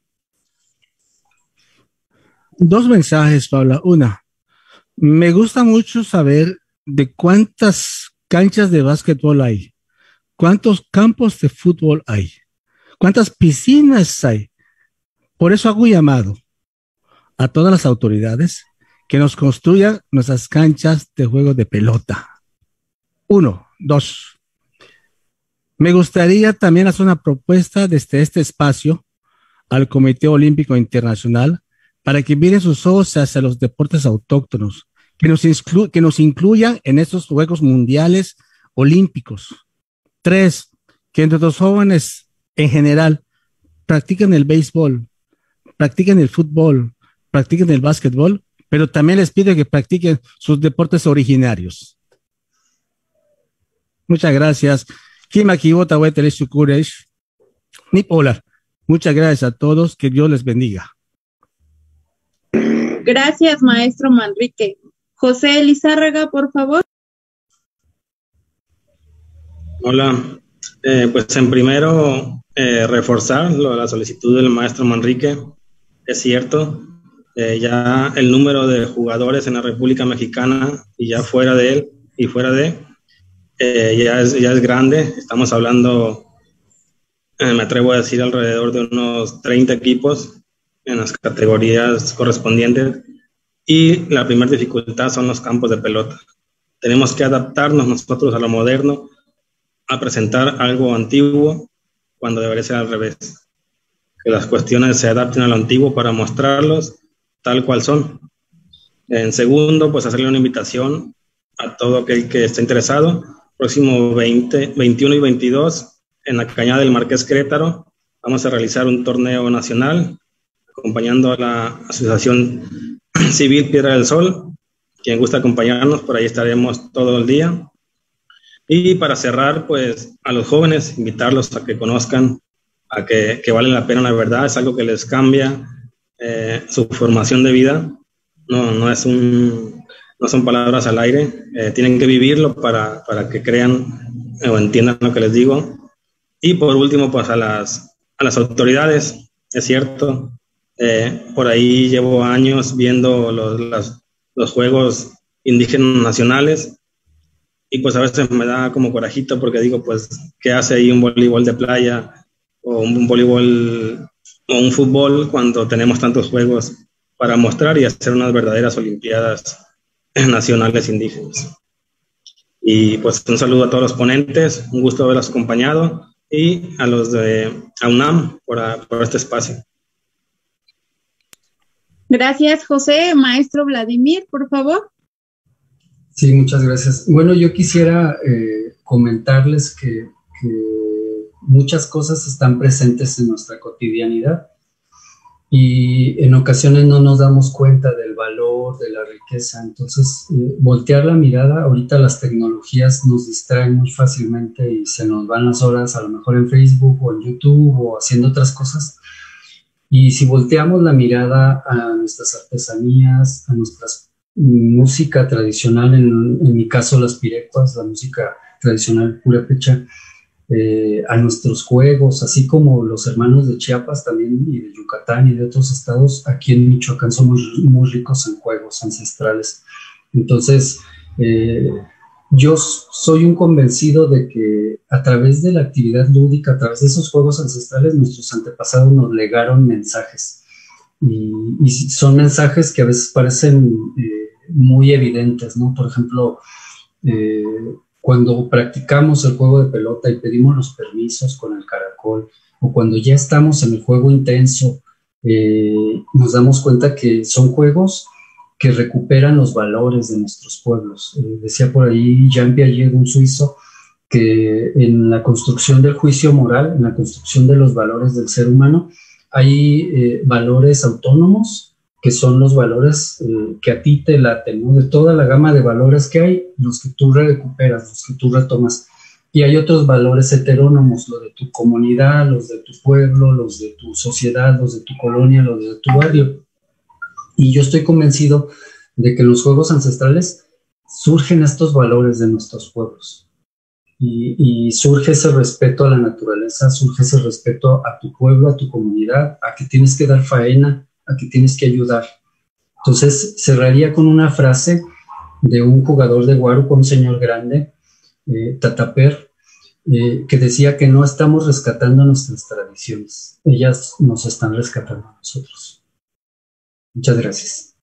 Dos mensajes, Paula. Una, me gusta mucho saber de cuántas canchas de básquetbol hay, cuántos campos de fútbol hay, cuántas piscinas hay. Por eso hago un llamado a todas las autoridades que nos construyan nuestras canchas de juego de pelota. Uno. Dos. Me gustaría también hacer una propuesta desde este espacio al Comité Olímpico Internacional para que miren sus ojos hacia los deportes autóctonos, que nos, inclu- que nos incluyan en estos Juegos Mundiales Olímpicos. Tres, que nuestros jóvenes en general practiquen el béisbol, practiquen el fútbol, practiquen el básquetbol, pero también les pido que practiquen sus deportes originarios. Muchas gracias. Muchas gracias a todos, que Dios les bendiga. Gracias, maestro Manrique. José Elizárraga, por favor. Hola, eh, pues en primero eh, reforzar lo de la solicitud del maestro Manrique. Es cierto, eh, ya el número de jugadores en la República Mexicana y ya fuera de él y fuera de eh, ya, es, ya es grande. Estamos hablando, eh, me atrevo a decir, alrededor de unos treinta equipos en las categorías correspondientes, y la primera dificultad son los campos de pelota. Tenemos que adaptarnos nosotros a lo moderno, a presentar algo antiguo cuando debería ser al revés, que las cuestiones se adapten a lo antiguo para mostrarlos tal cual son. En segundo, pues hacerle una invitación a todo aquel que esté interesado. Próximo veinte, veintiuno y veintidós en la Cañada del Marqués Querétaro vamos a realizar un torneo nacional acompañando a la Asociación Civil Piedra del Sol. Quien gusta acompañarnos, por ahí estaremos todo el día. Y para cerrar, pues a los jóvenes, invitarlos a que conozcan, a que, que vale la pena la verdad, es algo que les cambia eh, su formación de vida. No, no, es un, no son palabras al aire, eh, tienen que vivirlo para, para que crean eh, o entiendan lo que les digo. Y por último, pues a las, a las autoridades, es cierto, eh, por ahí llevo años viendo los, las, los juegos indígenas nacionales y pues a veces me da como corajito porque digo, pues, ¿qué hace ahí un voleibol de playa o un, un voleibol o un fútbol cuando tenemos tantos juegos para mostrar y hacer unas verdaderas olimpiadas nacionales indígenas? Y pues un saludo a todos los ponentes, un gusto haberlos acompañado y a los de A UNAM por, a, por este espacio. Gracias, José. Maestro Vladimir, por favor. Sí, muchas gracias. Bueno, yo quisiera eh, comentarles que, que muchas cosas están presentes en nuestra cotidianidad y en ocasiones no nos damos cuenta del valor, de la riqueza. Entonces, eh, voltear la mirada, ahorita las tecnologías nos distraen muy fácilmente y se nos van las horas a lo mejor en Facebook o en YouTube o haciendo otras cosas. Y si volteamos la mirada a nuestras artesanías, a nuestra música tradicional, en, en mi caso las pirecuas, la música tradicional purépecha, Eh, a nuestros juegos, así como los hermanos de Chiapas también y de Yucatán y de otros estados, aquí en Michoacán somos muy ricos en juegos ancestrales. Entonces, eh, yo soy un convencido de que a través de la actividad lúdica, a través de esos juegos ancestrales, nuestros antepasados nos legaron mensajes. Y, y son mensajes que a veces parecen eh, muy evidentes, ¿no? Por ejemplo, eh, cuando practicamos el juego de pelota y pedimos los permisos con el caracol, o cuando ya estamos en el juego intenso, eh, nos damos cuenta que son juegos que recuperan los valores de nuestros pueblos. Eh, decía por ahí Jean Piaget, un suizo, que en la construcción del juicio moral, en la construcción de los valores del ser humano, hay eh, valores autónomos, que son los valores eh, que a ti te laten, ¿no? De toda la gama de valores que hay, los que tú recuperas, los que tú retomas. Y hay otros valores heterónomos, los de tu comunidad, los de tu pueblo, los de tu sociedad, los de tu colonia, los de tu barrio. Y yo estoy convencido de que en los juegos ancestrales surgen estos valores de nuestros pueblos. Y, y surge ese respeto a la naturaleza, surge ese respeto a tu pueblo, a tu comunidad, a que tienes que dar faena, a que tienes que ayudar. Entonces, cerraría con una frase de un jugador de Guaruco, un señor grande, eh, Tataper, eh, que decía que no estamos rescatando nuestras tradiciones, ellas nos están rescatando a nosotros. Muchas gracias.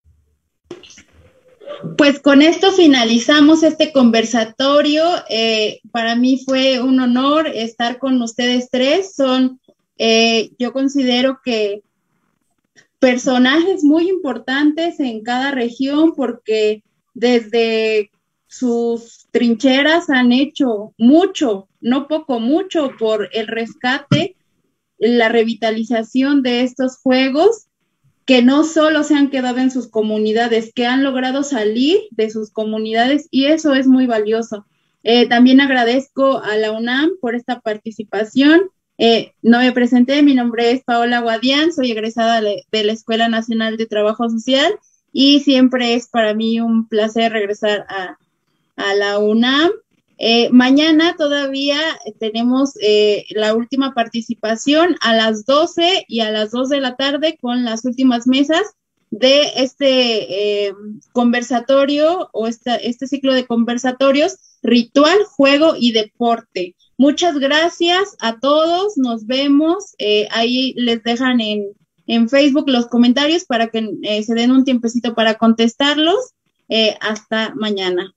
Pues con esto finalizamos este conversatorio. Eh, para mí fue un honor estar con ustedes tres. Son, eh, yo considero que personajes muy importantes en cada región porque desde sus trincheras han hecho mucho, no poco, mucho por el rescate, la revitalización de estos juegos que no solo se han quedado en sus comunidades, que han logrado salir de sus comunidades y eso es muy valioso. Eh, también agradezco a la UNAM por esta participación. Eh, no me presenté, mi nombre es Paola Guadián, soy egresada de la Escuela Nacional de Trabajo Social y siempre es para mí un placer regresar a, a la UNAM. Eh, mañana todavía tenemos eh, la última participación a las doce y a las dos de la tarde con las últimas mesas de este eh, conversatorio o esta, este ciclo de conversatorios, ritual, juego y deporte. Muchas gracias a todos, nos vemos, eh, ahí les dejan en, en Facebook los comentarios para que eh, se den un tiempecito para contestarlos. Eh, hasta mañana.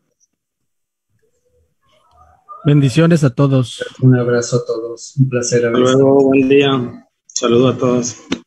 Bendiciones a todos. Un abrazo a todos, un placer. Hasta luego, buen día. Saludos a todos.